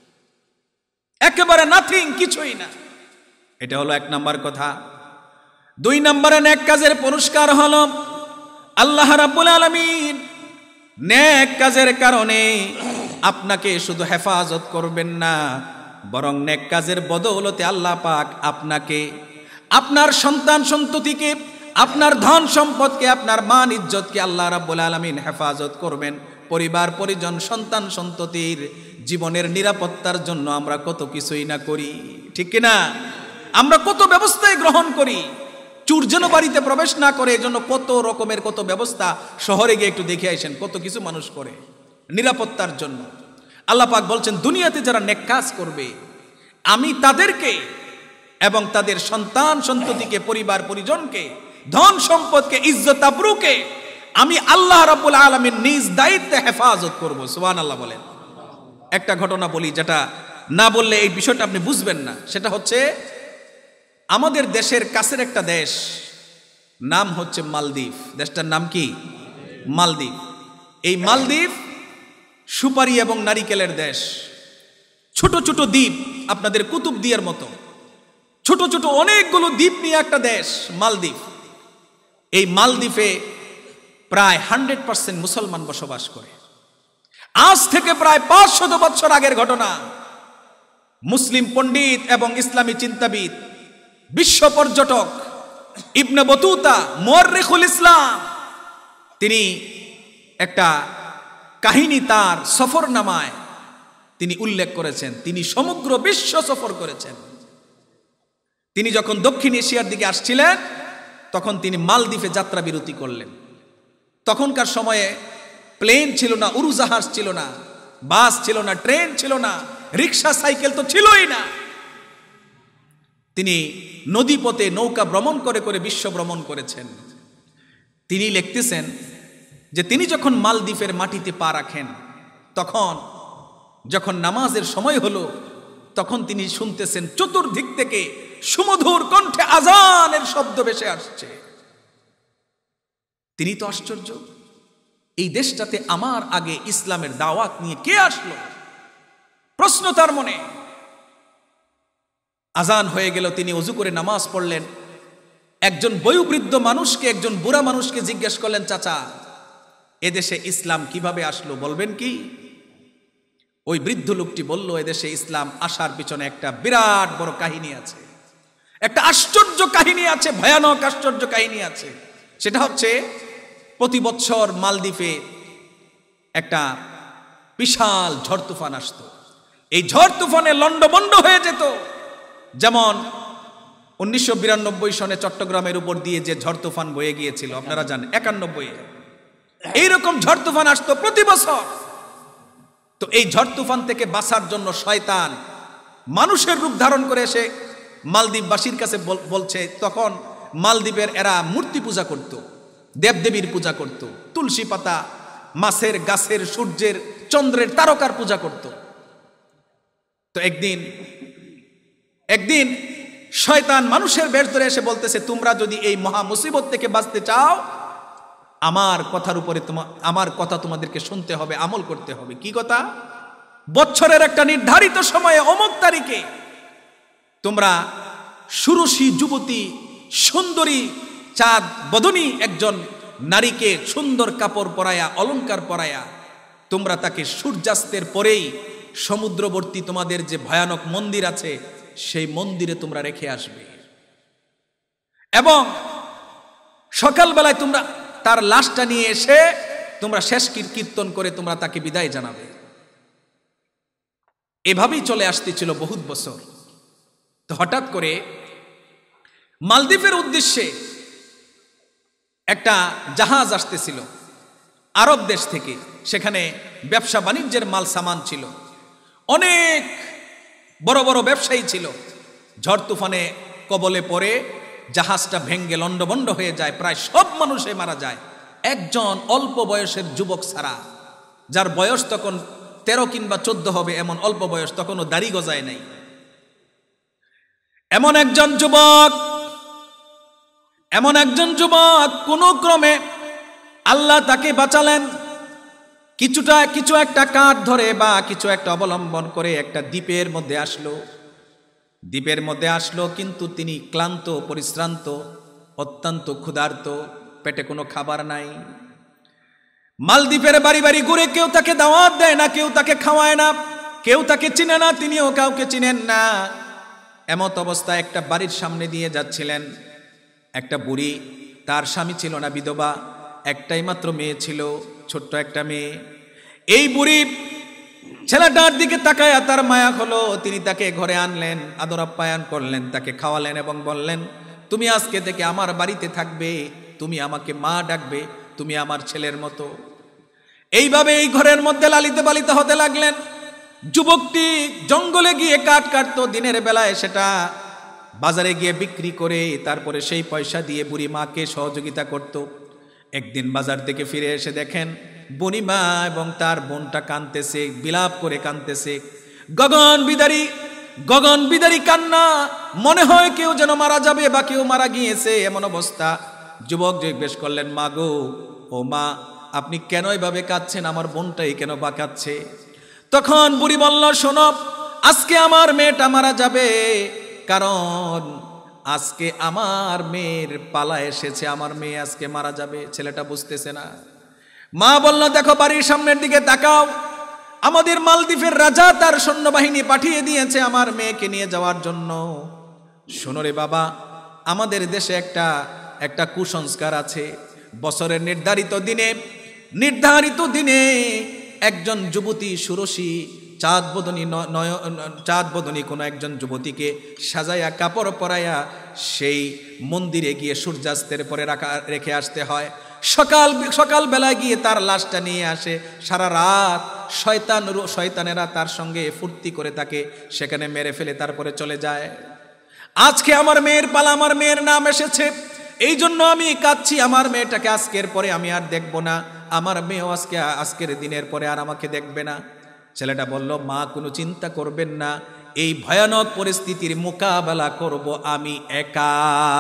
একেবারে নাথিং, কিছুই না। এটা হলো এক নাম্বার কথা। দুই নম্বরে নেক কাজের পুরস্কার হলো আল্লাহ রাব্বুল আলামিন নেক কাজের কারণে আপনাকে শুধু হেফাজত করবেন না, বরং নেক কাজের বদৌলতে আল্লাহ পাক আপনাকে, আপনার সন্তান সন্ততিকে, আপনার ধন সম্পদকে, আপনার মান ইজ্জতকে আল্লাহ রাব্বুল আলামিন হেফাজত করবেন। পরিবার পরিজন, সন্তান সন্ততির জীবনের নিরাপত্তার জন্য আমরা কত কিছুই না করি, ঠিক কিনা? আমরা কত ব্যবস্থাই গ্রহণ করি, চোর যেন বাড়িতে প্রবেশ না করে, এজন্য কত রকমের কত ব্যবস্থা। শহরে গিয়ে একটু দেখে আসেন, কত কিছু মানুষ করে নিরাপত্তার জন্য। আল্লাহ পাক বলছেন, দুনিয়াতে যারা নেক কাজ করবে আমি তাদেরকে এবং তাদের সন্তান সন্ততিকে, পরিবার পরিজনকে, ধন সম্পদকে, ইজ্জত আবরুকে আমি আল্লাহ রাব্বুল আলামিন নিজ দায়িত্বে হেফাজত করব। সুবহানাল্লাহ বলেন। একটা ঘটনা বলি, যেটা না বললে এই বিষয়টা আপনি বুঝবেন না। সেটা হচ্ছে আমাদের দেশের কাছের একটা দেশ, নাম হচ্ছে মালদ্বীপ। দেশটার নাম কি? মালদ্বীপ। এই মালদ্বীপ সুপারি এবং নারিকেলের দেশ। ছোট ছোট দ্বীপ, আপনাদের কুতুবদিয়ার মতো ছোট ছোট অনেকগুলো দ্বীপ নিয়ে একটা দেশ মালদ্বীপ। এই মালদ্বীপে প্রায় হান্ড্রেড পার্সেন্ট মুসলমান বসবাস করে। আজ থেকে প্রায় পাঁচ শত বছর আগের ঘটনা। মুসলিম পণ্ডিত এবং ইসলামী চিন্তাবিদ, বিশ্ব পর্যটক ইবনে বতুতা, মুআররিখুল ইসলাম, তিনি একটা কাহিনী তার সফরনামায় তিনি উল্লেখ করেছেন। তিনি সমগ্র বিশ্ব সফর করেছেন। তিনি যখন দক্ষিণ এশিয়ার দিকে আসছিলেন, তখন তিনি মালদ্বীপে যাত্রা বিরতি করলেন। তখনকার সময়ে প্লেন ছিল না, উড়োজাহাজ ছিল না, বাস ছিল না, ট্রেন ছিল না, রিক্সা সাইকেল তো ছিলই না। তিনি নদীপথে নৌকা ভ্রমণ করে করে বিশ্ব ভ্রমণ করেছেন। তিনি লিখতেছেন, যে তিনি যখন মালদ্বীপের মাটিতে পা রাখেন, তখন যখন নামাজের সময় হলো, তখন তিনি শুনতেছেন চতুর্দিক থেকে সুমধুর কণ্ঠে আজানের শব্দ ভেসে আসছে। তিনি তো আশ্চর্য, এই দেশটাতে আমার আগে ইসলামের দাওয়াত নিয়ে কে আসলো, প্রশ্ন তার মনে। আজান হয়ে গেল, তিনি ওযু করে নামাজ পড়লেন। একজন বয়োবৃদ্ধ মানুষকে, একজন বুড়া মানুষকে জিজ্ঞেস করলেন, চাচা, এদেশে ইসলাম কিভাবে আসলো বলবেন কি? ওই বৃদ্ধ লোকটি বলল, এদেশে ইসলাম আসার পিছনে একটা বিরাট বড় কাহিনী আছে, একটা আশ্চর্য কাহিনী আছে, ভয়ানক আশ্চর্য কাহিনী আছে। সেটা হচ্ছে প্রতি বছর মালদ্বীপে একটা বিশাল ঝড় তুফান আসতো। এই ঝড় তুফানে লন্ডভন্ড হয়ে যেত। যেমন উনিশশো বিরানব্বই সনে চট্টগ্রামের উপর দিয়ে যে ঝড় তুফান বয়ে গিয়েছিল, আপনারা জানেন, একানব্বই এইরকম ঝড় তুফান আসতো প্রতি বছর। তো এই ঝড় তুফান থেকে বাঁচার জন্য শয়তান মানুষের রূপ ধারণ করে এসে মালদ্বীপবাসীর কাছে বলছে, তখন মালদ্বীপের এরা মূর্তি পূজা করত, দেবদেবীর পূজা করত, তুলসী পাতা, মাছের, গাছের, সূর্যের, চন্দ্রের, তারকার পূজা করত। তো একদিন একদিন শয়তান মানুষের বেশ ধরে এসে বলতেছে, তোমরা যদি এই মহা মুসিবত থেকে বাঁচতে চাও, আমার কথার উপরে তোমার আমার কথা তোমাদেরকে শুনতে হবে, আমল করতে হবে। কি কথা? বছরের একটা নির্ধারিত সময়ে অমুক তারিখে তোমরা সুরসী যুবতী, সুন্দরী, চাঁদ বদনী একজন নারীকে সুন্দর কাপড় পরায়া, অলংকার পরায়া, তোমরা তাকে সূর্যাস্তের পরেই সমুদ্রবর্তী তোমাদের যে ভয়ানক মন্দির আছে, সেই মন্দিরে তোমরা রেখে আসবে, এবং সকালবেলায় তোমরা তার লাশটা নিয়ে এসে তোমরা শেষ কীর্তন করে তোমরা তাকে বিদায় জানাবে। এভাবেই চলে আসতেছিল বহুত বছর। তো হঠাৎ করে মালদ্বীপের উদ্দেশ্যে একটা জাহাজ আসতেছিল আরব দেশ থেকে। সেখানে ব্যবসা বাণিজ্যের মাল সামান ছিল, অনেক বড় বড় ব্যবসায়ী ছিল। ঝড় তুফানে কবলে পড়ে জাহাজটা ভেঙ্গে লন্ডভন্ড হয়ে যায়, প্রায় সব মানুষে মারা যায়। একজন অল্প বয়সের যুবক ছাড়া, যার বয়স তখন তেরো কিংবা চোদ্দ হবে, এমন অল্প বয়স, তখনও দাড়ি গজায় নাই, এমন একজন যুবক এমন একজন যুবক কোন ক্রমে আল্লাহ তাকে বাঁচালেন। কিছুটা কিছু একটা কাঠ ধরে বা কিছু একটা অবলম্বন করে একটা দ্বীপের মধ্যে আসলো। দ্বীপের মধ্যে আসলো কিন্তু তিনি ক্লান্ত, পরিশ্রান্ত, অত্যন্ত ক্ষুধার্ত, পেটে কোনো খাবার নাই। মালদ্বীপের বাড়ি বাড়ি ঘুরে কেউ তাকে দাওয়াত দেয় না, কেউ তাকে খাওয়ায় না, কেউ তাকে চিনে না, তিনিও কাউকে চিনেন না। এমত অবস্থায় একটা বাড়ির সামনে দিয়ে যাচ্ছিলেন একটা বুড়ি, তার স্বামী ছিল না, বিধবা, একটাই মাত্র মেয়ে ছিল, ছোট্ট একটা মেয়ে। এই বুড়ি ছেলেটার দিকে তাকায়া তার মায়া হলো, তিনি তাকে ঘরে আনলেন, আদর আপ্যায়ন করলেন, তাকে খাওয়ালেন এবং বললেন, তুমি আজকে থেকে আমার বাড়িতে থাকবে, তুমি আমাকে মা ডাকবে, তুমি আমার ছেলের মতো। এইভাবে এই ঘরের মধ্যে লালিত পালিত হতে লাগলেন। যুবকটি জঙ্গলে গিয়ে কাঠ কাটতো, দিনের বেলায় সেটা বাজারে গিয়ে বিক্রি করে তারপরে সেই পয়সা দিয়ে বুড়ি মাকে সহযোগিতা করত। একদিন বাজার থেকে ফিরে এসে দেখেন বুড়ি মা এবং তার বোনটা কাঁদতেছে, বিলাপ করে কাঁদতেছে, গগন বিদারী গগন বিদারী কান্না, মনে হয় কেউ যেন মারা যাবে বা কেউ মারা গিয়েছে, এমন অবস্থা। যুবক জিজ্ঞেস করলেন, মা গো, ও মা, আপনি কেন এভাবে কাঁদছেন, আমার বোনটাই কেন বা কাঁদছে? তখন বুড়ি বলল, শোনো, আজকে আমার মেয়েটা মারা যাবে, কারণ আজকে আমার মেয়ের পালা এসেছে, আমার মেয়ে আজকে মারা যাবে। ছেলেটা বুঝতেছে না। মা বলল, দেখো বাড়ির সামনের দিকে তাকাও, আমাদের মালদ্বীপের রাজা তার সৈন্যবাহিনী পাঠিয়ে দিয়েছে আমার মেয়েকে নিয়ে যাওয়ার জন্য। শোনো রে বাবা, আমাদের দেশে একটা একটা কুসংস্কার আছে, বছরের নির্ধারিত দিনে নির্ধারিত দিনে একজন যুবতী সুরসী চাঁদ বদনী নয় চাঁদ বদনী কোনো একজন যুবতীকে সাজাইয়া কাপড় পরাইয়া সেই মন্দিরে গিয়ে সূর্যাস্তের পরে রাখা রেখে আসতে হয়। সকাল সকাল বেলায় গিয়ে তার লাশটা নিয়ে আসে। সারা রাত শয়তান শয়তানেরা তার সঙ্গে ফুর্তি করে তাকে সেখানে মেরে ফেলে তারপরে চলে যায়। আজকে আমার মেয়ের পালা, আমার মেয়ের নাম এসেছে, এই জন্য আমি কাঁদছি, আমার মেয়েটাকে আজকের পরে আমি আর দেখব না। আমার মেয়েও আজকে আজকের দিনের পরে আর আমাকে দেখবে না। ছেলেটা বলল, মা কোনো চিন্তা করবেন না, এই ভয়ানক পরিস্থিতির মোকাবেলা করব আমি একা,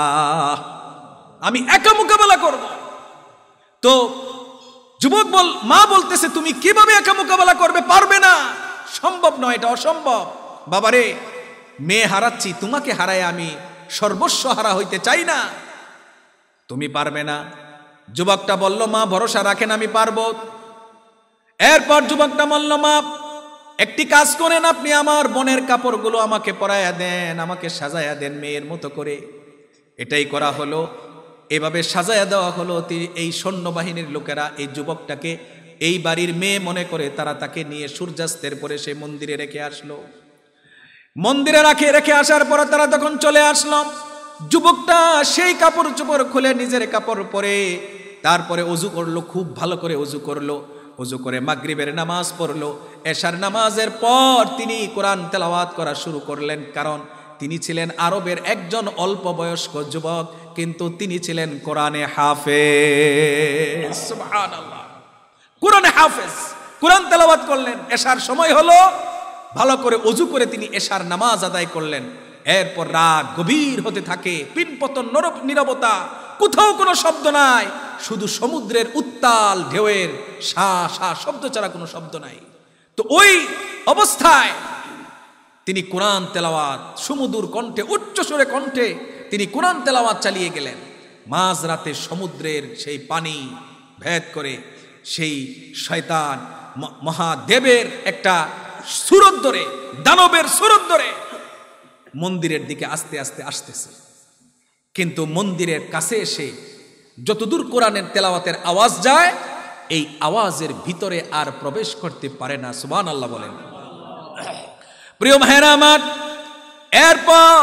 আমি একা মোকাবেলা করব। তো যুবক বল মা বলতেছে, তুমি কিভাবে একা মোকাবেলা করবে? পারবে না, সম্ভব নয়, এটা অসম্ভব। বাবারে, মেয়ে হারাচ্ছি, তোমাকে হারায় আমি সর্বস্ব হারা হইতে চাই না, তুমি পারবে না। যুবকটা বলল, মা ভরসা রাখেন, আমি পারবো। এরপর যুবকটা বলল, মা একটি কাজ করেন, আপনি আমার বোনের কাপড়গুলো আমাকে পরাইয়া দেন, আমাকে সাজাইয়া দেন মেয়ের মতো করে। এটাই করা হলো, এভাবে সাজাইয়া দেওয়া হলো। এই সৈন্যবাহিনীর লোকেরা এই যুবকটাকে এই বাড়ির মেয়ে মনে করে তারা তাকে নিয়ে সূর্যাস্তের পরে সে মন্দিরে রেখে আসলো। মন্দিরে রাখে রেখে আসার পরে তারা তখন চলে আসলো। যুবকটা সেই কাপড় চোপড় খুলে নিজের কাপড় পরে তারপরে অজু করলো, খুব ভালো করে অজু করলো। অজু করে মাগরিবের নামাজ পড়লো। এশার নামাজের পর তিনি কোরআন তেলাওয়াত করা শুরু করলেন, কারণ তিনি ছিলেন আরবের একজন অল্প বয়স্ক যুবক, কিন্তু তিনি ছিলেন কোরআনে হাফেজ। সুবহানাল্লাহ, কোরআনে হাফেজ। কোরআন তেলাওয়াত করলেন। এশার সময় হলো, ভালো করে অজু করে তিনি এশার নামাজ আদায় করলেন। এরপর রাত গভীর হতে থাকে, পিনপতন নরক নীরবতা, কোথাও কোনো শব্দ নাই, শুধু সমুদ্রের উত্তাল ঢেউয়ের সা সা শব্দ ছাড়া কোনো শব্দ নাই। তো ওই অবস্থায় তিনি কোরআন তেলাওয়াত সুমধুর কণ্ঠে, উচ্চস্বরে কণ্ঠে তিনি কোরআন তেলাওয়াত চালিয়ে গেলেন। মাঝরাতে সমুদ্রের সেই পানি ভেদ করে সেই শয়তান মহাদেবের একটা সুরত ধরে, দানবের সুরত ধরে মন্দিরের দিকে আস্তে আস্তে আসতেছে। কিন্তু মন্দিরের কাছে এসে যতদূর কোরআনের তেলাওয়াতের আওয়াজ যায়, এই আওয়াজের ভিতরে আর প্রবেশ করতে পারে না। সুবহানাল্লাহ বলেন। প্রিয় ভাইরা আমার, এরপর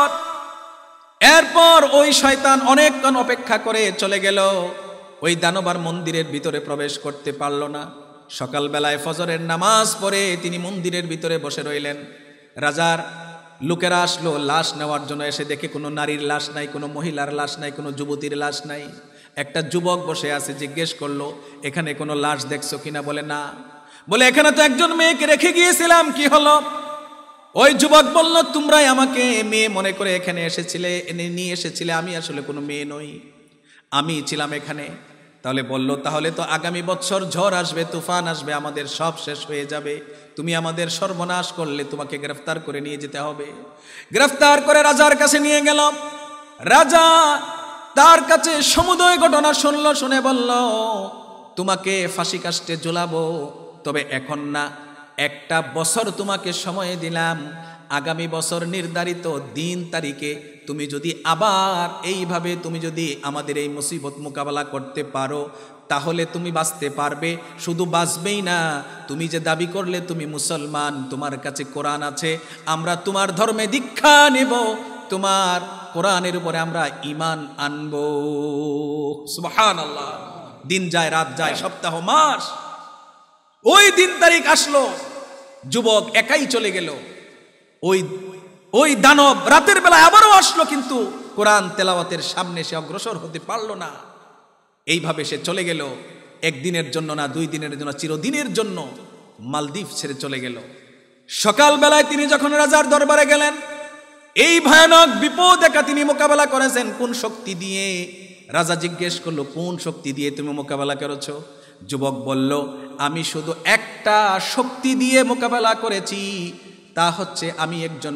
এরপর ওই শয়তান অনেকক্ষণ অপেক্ষা করে চলে গেল। ওই দানবার মন্দিরের ভিতরে প্রবেশ করতে পারল না। সকালবেলায় ফজরের নামাজ পড়ে তিনি মন্দিরের ভিতরে বসে রইলেন। রাজার লোকেরা আসলো লাশ নেওয়ার জন্য, এসে দেখে কোনো নারীর লাশ নাই, কোনো মহিলার লাশ নাই, কোনো যুবতীর লাশ নাই। একটা যুবক বসে আছে, জিজ্ঞেস করলো, এখানে কোনো লাশ দেখছো কিনা? বলে না। বলে, এখানে তো একজন মেয়েকে রেখে গিয়েছিলাম, কি হলো? ওই যুবক বলল, তোমরাই আমাকে মেয়ে মনে করে এখানে এসেছিলে, এনে নিয়ে এসেছিলে, আমি আসলে কোনো মেয়ে নই, আমি ছিলাম এখানে। তাহলে বলল, তাহলে তো আগামী বছর ঝড় আসবে, তুফান আসবে, আমাদের সব শেষ হয়ে যাবে, তুমি আমাদের সর্বনাশ করলে, তোমাকে গ্রেফতার করে নিয়ে যেতে হবে। গ্রেফতার করে রাজার কাছে নিয়ে গেল। রাজা তার কাছে সমুদয় ঘটনা শুনল, শুনে বলল, তোমাকে ফাঁসি কাস্টে ঝুলাবো, তবে এখন না, একটা বছর তোমাকে সময় দিলাম, আগামী বছর নির্ধারিত দিন তারিখে তুমি যদি আবার এইভাবে তুমি যদি আমাদের এই মুসিবত মোকাবেলা করতে পারো, তাহলে তুমি বাঁচতে পারবে। শুধু বাঁচবেই না, তুমি যে দাবি করলে তুমি মুসলমান, তোমার কাছে কোরআন আছে, আমরা তোমার ধর্মে দীক্ষা নেব, তোমার কোরআনের উপরে আমরা ঈমান আনবো। সুবহানাল্লাহ। দিন যায়, রাত যায়, সপ্তাহ, মাস, ওই দিন তারিখ আসলো। যুবক একাই চলে গেল। ওই ওই দানব রাতের বেলা আবারও আসলো, কিন্তু কোরআন তেলাওয়াতের সামনে সে অগ্রসর হতে পারল না। এইভাবে সে চলে গেল, একদিনের জন্য না, দুই দিনের জন্য, চিরদিনের জন্য মালদ্বীপ ছেড়ে চলে গেল। সকালবেলায় তিনি যখন রাজার দরবারে গেলেন, এই ভয়ানক বিপদ একা তিনি মোকাবেলা করেছেন কোন শক্তি দিয়ে? রাজা জিজ্ঞেস করলো, কোন শক্তি দিয়ে তুমি মোকাবেলা করেছ? যুবক বলল, আমি শুধু একটা শক্তি দিয়ে মোকাবেলা করেছি, তা হচ্ছে আমি একজন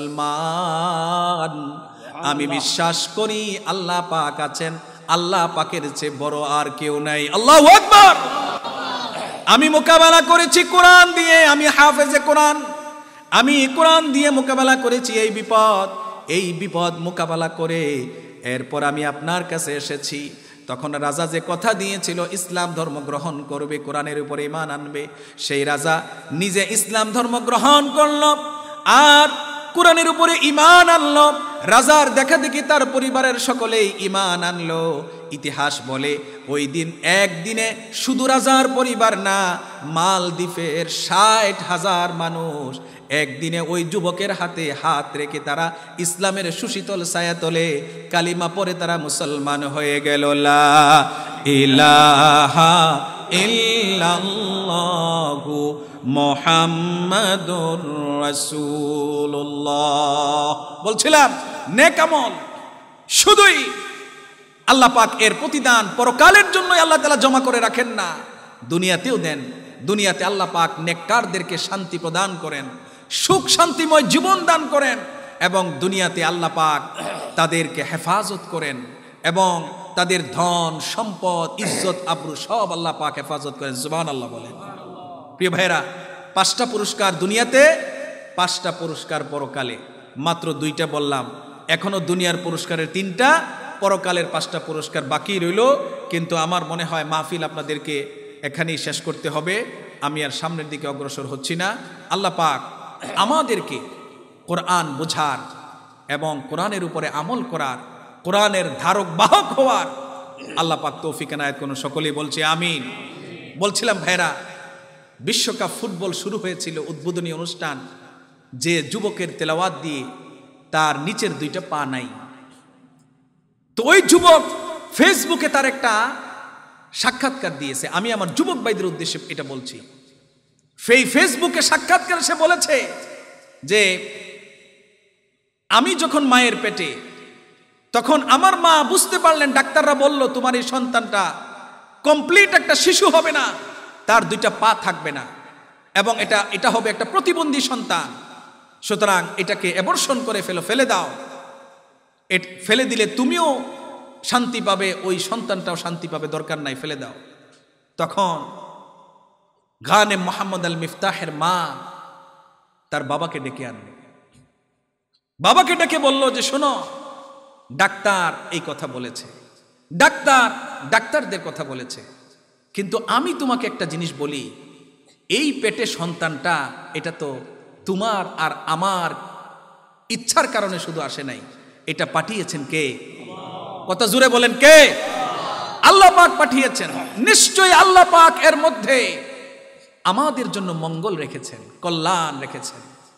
মুসলমান, আমি বিশ্বাস করি আল্লাহ পাক আছেন, আল্লাহ পাকের চেয়ে বড় আর কেউ নাই। আল্লাহু আকবার। আমি মোকাবেলা করেছি কোরআন দিয়ে, আমি হাফেজে কোরআন, আমি কোরআন দিয়ে মোকাবেলা করেছি এই বিপদ। এই বিপদ মোকাবেলা করে এরপর আমি আপনার কাছে এসেছি। তখন রাজা যে কথা দিয়েছিল ইসলাম ধর্ম গ্রহণ করবে, কোরআনের উপরে ঈমান আনবে, সেই রাজা নিজে ইসলাম ধর্ম গ্রহণ করল আর কোরআনের উপরে ঈমান আনলো। রাজার দেখা দেখি তার পরিবারের সকলেই ঈমান আনলো। ইতিহাস বলে ওই দিন একদিনে শুধু রাজার পরিবার না, মালদ্বীপের ষাট হাজার মানুষ একদিনে ওই যুবকের হাতে হাত রেখে তারা ইসলামের সুশীতল ছায়াতলে কালিমা পড়ে তারা মুসলমান হয়ে গেল। লা ইলাহা ইল্লাল্লাহু মুহাম্মাদুর রাসূলুল্লাহ। বলছিলাম নেক আমল শুধুই আল্লাহ পাক এর প্রতিদান পরকালের জন্যই আল্লাহ তাআলা জমা করে রাখেন না, দুনিয়াতেও দেন। দুনিয়াতে আল্লাহ পাক নেককারদেরকে শান্তি প্রদান করেন, সুখ শান্তিময় জীবন দান করেন, এবং দুনিয়াতে আল্লাহ পাক তাদেরকে হেফাজত করেন এবং তাদের ধন সম্পদ ইজ্জত আবরু সব আল্লাহ পাক হেফাজত করেন। সুবহানাল্লাহ বলেন। প্রিয় ভাইরা, পাঁচটা পুরস্কার দুনিয়াতে, পাঁচটা পুরস্কার পরকালে। মাত্র দুইটা বললাম, এখনো দুনিয়ার পুরস্কারের তিনটা, পরকালের পাঁচটা পুরস্কার বাকি রইল। কিন্তু আমার মনে হয় মাহফিল আপনাদেরকে এখানেই শেষ করতে হবে, আমি আর সামনের দিকে অগ্রসর হচ্ছি না। আল্লাহ পাক আমাদেরকে কোরআন বোঝার এবং কোরআনের উপরে আমল করার, কোরআনের ধারক বাহক হওয়ার আল্লাহ পাক তৌফিক এনায়েত করুন। সকলেই বলছে আমিন। বলছিলাম ভাইরা, বিশ্বকাপ ফুটবল শুরু হয়েছিল, উদ্বোধনী অনুষ্ঠান, যে যুবকের তেলাওয়াত দিয়ে তার নিচের দুইটা পা নাই। তো ওই যুবক ফেসবুকে তার একটা সাক্ষাৎকার দিয়েছে। আমি আমার যুবক ভাইদের উদ্দেশ্যে এটা বলছি। সেই ফেসবুকে সাক্ষাৎকার সে বলেছে যে আমি যখন মায়ের পেটে, তখন আমার মা বুঝতে পারলেন, ডাক্তাররা বলল তোমার এই সন্তানটা কমপ্লিট একটা শিশু হবে না, তার দুইটা পা থাকবে না, এবং এটা এটা হবে একটা প্রতিবন্ধী সন্তান। সুতরাং এটাকে অ্যাবর্শন করে ফেলো, ফেলে দাও। ফেলে দিলে তুমিও শান্তি পাবে, ওই সন্তানটাও শান্তি পাবে, দরকার নাই, ফেলে দাও। তখন গানে মোহাম্মদ আল মিফতাহের মা তার বাবাকে ডেকে আনবে, বাবাকে ডেকে বলল যে শোনো, ডাক্তার এই কথা বলেছে, ডাক্তার ডাক্তারদের কথা বলেছে, কিন্তু আমি তোমাকে একটা জিনিস বলি, এই পেটে সন্তানটা এটা তো তোমার আর আমার ইচ্ছার কারণে শুধু আসে নাই, এটা পাঠিয়েছেন কে? কথা জুড়ে বলেন কে? আল্লাহ পাক পাঠিয়েছেন। নিশ্চয়ই আল্লাহ পাক এর মধ্যে আমাদের জন্য মঙ্গল রেখেছেন, কল্যাণ রেখেছেন।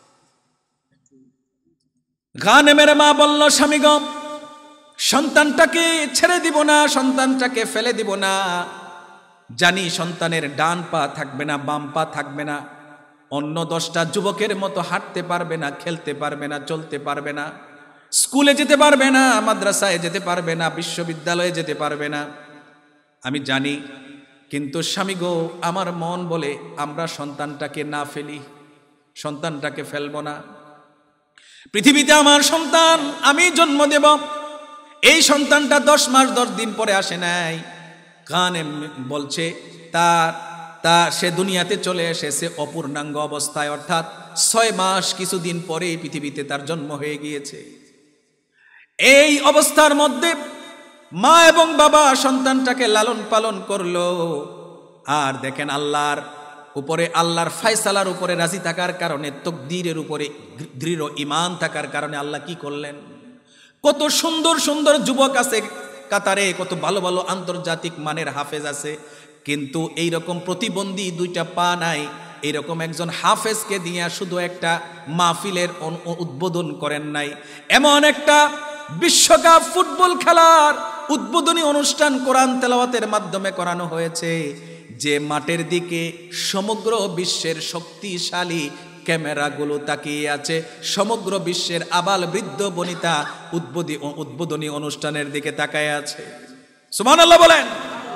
গানেমের মা বলল, স্বামী গো, সন্তানটাকে ছেড়ে দিব না, সন্তানটাকে ফেলে দিব না। জানি সন্তানের ডান পা থাকবে না, বাম পা থাকবে না, অন্য দশটা যুবকের মতো হাঁটতে পারবে না, খেলতে পারবে না, চলতে পারবে না, স্কুলে যেতে পারবে না, মাদ্রাসায় যেতে পারবে না, বিশ্ববিদ্যালয়ে যেতে পারবে না, আমি জানি। কিন্তু স্বামী গো, আমার মন বলে আমরা সন্তানটাকে না ফেলি, সন্তানটাকে ফেলবো না। পৃথিবীতে আমার সন্তান আমি জন্ম দেব, এই সন্তানটা দশ মাস দশ দিন পরে আসে নাই। কানে বলছে তার তা সে দুনিয়াতে চলে এসেছে অপূর্ণাঙ্গ অবস্থায়, অর্থাৎ ছয় মাস কিছুদিন পরে পৃথিবীতে তার জন্ম হয়ে গিয়েছে। এই অবস্থার মধ্যে মা এবং বাবা সন্তানটাকে লালন পালন করলো। আর দেখেন, আল্লাহর উপরে, আল্লাহর ফয়সালার উপরে রাজি থাকার কারণে, তাকদীরের উপরে দৃঢ় ঈমান থাকার কারণে আল্লাহ কি করলেন? কত সুন্দর সুন্দর যুবক আছে কাতারে, কত ভালো ভালো আন্তর্জাতিক মানের হাফেজ আছে, কিন্তু এইরকম প্রতিবন্ধী দুইটা পা নাই, এইরকম একজন হাফেজকে দিয়ে শুধু একটা মাহফিলের উদ্বোধন করেন নাই, এমন একটা বিশ্বকাপ ফুটবল খেলার উদ্বোধনী অনুষ্ঠান কোরআন তেলাওয়াতের মাধ্যমে করানো হয়েছে, যে মাঠের দিকে সমগ্র বিশ্বের শক্তিশালী ক্যামেরাগুলো তাকিয়ে আছে, সমগ্র বিশ্বের আবাল বৃদ্ধ বনিতা উদ্বোধনী উদ্বোধনী অনুষ্ঠানের দিকে তাকায় আছে। সুবহানাল্লাহ বলেন।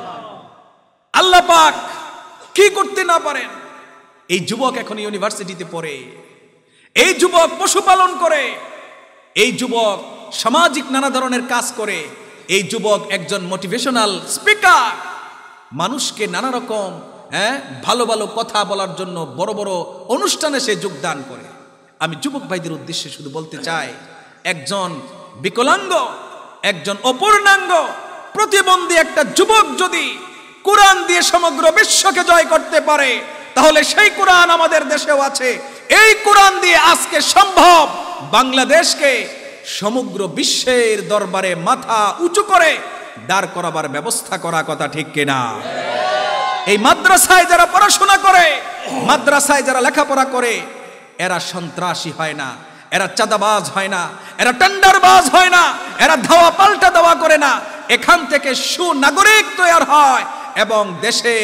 আল্লাহ পাক কি করতে না পারেন? এই যুবক এখন ইউনিভার্সিটিতে পড়ে, এই যুবক পশুপালন করে, এই যুবক সামাজিক নানা ধরনের কাজ করে, এই যুবক একজন মোটিভেশনাল স্পিকার, মানুষকে নানা রকম হ্যাঁ ভালো ভালো কথা বলার জন্য বড় বড় অনুষ্ঠানে সে যোগদান করে। আমি যুবক ভাইদের উদ্দেশ্যে শুধু বলতে চাই, একজন বিকলাঙ্গ, একজন অপূর্ণাঙ্গ প্রতিবন্ধী একটা যুবক যদি কোরআন দিয়ে সমগ্র বিশ্বকে জয় করতে পারে, তাহলে সেই কোরআন আমাদের দেশেও আছে। এই কোরআন দিয়ে আজকে সম্ভব বাংলাদেশকে সমগ্র বিশ্বের দরবারে মাথা উঁচু করে দাঁড় করাবার ব্যবস্থা করা, কথা ঠিক কিনা? এই মাদ্রাসায় যারা পড়াশোনা করে, মাদ্রাসায় যারা লেখাপড়া করে, এরা সন্ত্রাসী হয় না, এরা চাঁদাবাজ হয় না, এরা টেন্ডারবাজ হয় না, এরা ধাওয়া পাল্টা দেওয়া করে না। এখান থেকে সুনাগরিক তৈরি হয় এবং দেশের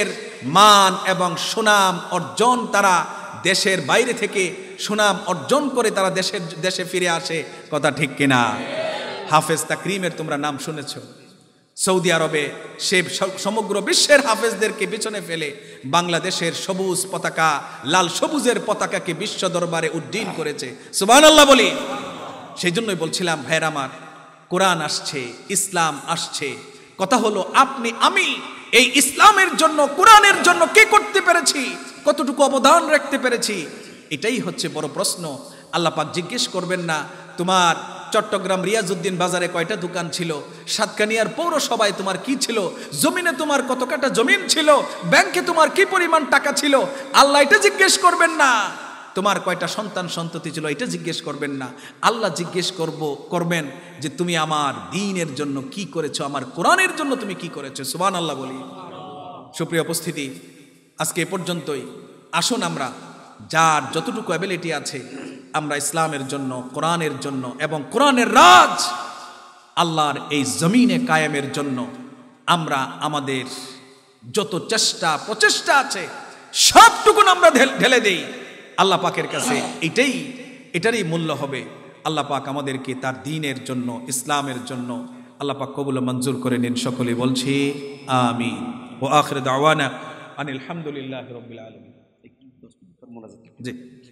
মান এবং সুনাম অর্জন, তারা দেশের বাইরে থেকে সুনাম অর্জন করে তারা দেশের দেশে ফিরে আসে। কথা ঠিক কিনা? হাফেজ তাকরিমের তোমরা নাম শুনেছ। সৌদি আরবে সে সমগ্র বিশ্বের হাফেজদেরকে পিছনে ফেলে বাংলাদেশের সবুজ পতাকা, লাল সবুজের পতাকাকে বিশ্ব দরবারে উড্ডীন করেছে। সুবহানাল্লাহ বলি। সেই জন্যই বলছিলাম ভাইয়ের আমার, কোরআন আসছে, ইসলাম আসছে, কথা হলো আপনি আমি এই ইসলামের জন্য, কোরআনের জন্য কে করতে পেরেছি, কতটুকু অবদান রাখতে পেরেছি, এটাই হচ্ছে বড় প্রশ্ন। আল্লাহ পাক জিজ্ঞেস করবেন না তোমার চট্টগ্রাম রিয়াজউদ্দিন বাজারে কয়টা দোকান ছিল, সাতকানিয়ার পৌরসভায় তোমার কি ছিল, জমিনে তোমার কত কাটা জমিন ছিল, ব্যাংকে তোমার কি পরিমাণ টাকা ছিল। আল্লাহ এটা জিজ্ঞেস করবেন না। তোমার কয়টা সন্তান সন্ততি ছিল এটা জিজ্ঞেস করবেন না। আল্লাহ জিজ্ঞেস করব করবেন যে তুমি আমার দ্বীনের জন্য কি করেছো, আমার কোরআনের জন্য তুমি কি করেছো। সুবহানাল্লাহ বলি। সুপ্রিয় উপস্থিতি, আজকে এ পর্যন্তই। আসুন আমরা যার যতটুকু অ্যাবিলিটি আছে আমরা ইসলামের জন্য, কোরআনের জন্য এবং কোরআনের রাজ আল্লাহর এই জমিনে কায়েমের জন্য আমরা আমাদের যত চেষ্টা প্রচেষ্টা আছে সবটুকুন আমরা ঢেলে দেই আল্লাহ পাকের কাছে। এটাই এটারই মূল্য হবে। আল্লাহ পাক আমাদেরকে তার দ্বীনের জন্য, ইসলামের জন্য আল্লাহ পাক কবুল মঞ্জুর করে নিন। সকলে বলছি আমিন। ওয়া আখির দাওয়ানা আনিল হামদুলিল্লাহি রাব্বিল আলামিন। জি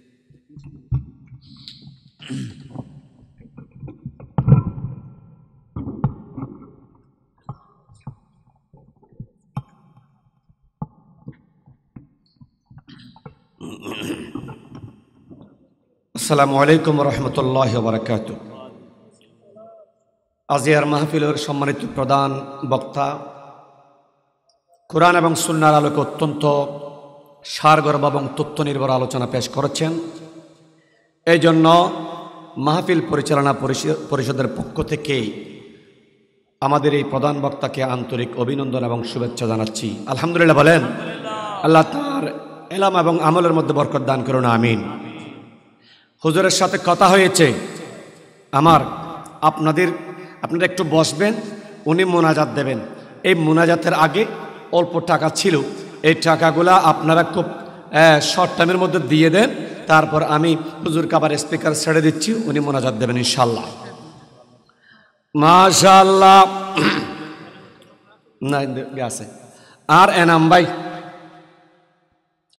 আসসালামু আলাইকুম রহমতুল্লাহি ওয়া বারাকাতুহু। আজিয়ার মাহফিলের সম্মানিত প্রধান বক্তা কোরআন এবং সুন্নাহর আলোকে অত্যন্ত সারগর্ভ এবং তথ্য নির্ভর আলোচনা পেশ করেছেন। এই জন্য মাহফিল পরিচালনা পরিষদের পক্ষ থেকে আমাদের এই প্রধান বক্তাকে আন্তরিক অভিনন্দন এবং শুভেচ্ছা জানাচ্ছি। আলহামদুলিল্লাহ বলেন। আল্লাহ তার এলাম এবং আমলের মধ্যে বরকত দান করুন, আমিন। হুজুরের সাথে কথা হয়েছে আমার, আপনাদের আপনারা একটু বসবেন, উনি মোনাজাত দেবেন। এই মোনাজাতের আগে অল্প টাকা ছিল, এই টাকাগুলা আপনারা খুব শর্ট টাইমের মধ্যে দিয়ে দেন, তারপর আমি হুজুরকে আবার স্পিকার ছেড়ে দিচ্ছি, উনি মোনাজাত দেবেন ইনশাল্লাহ। মাশাআল্লাহ। না আছে আর এনাম ভাই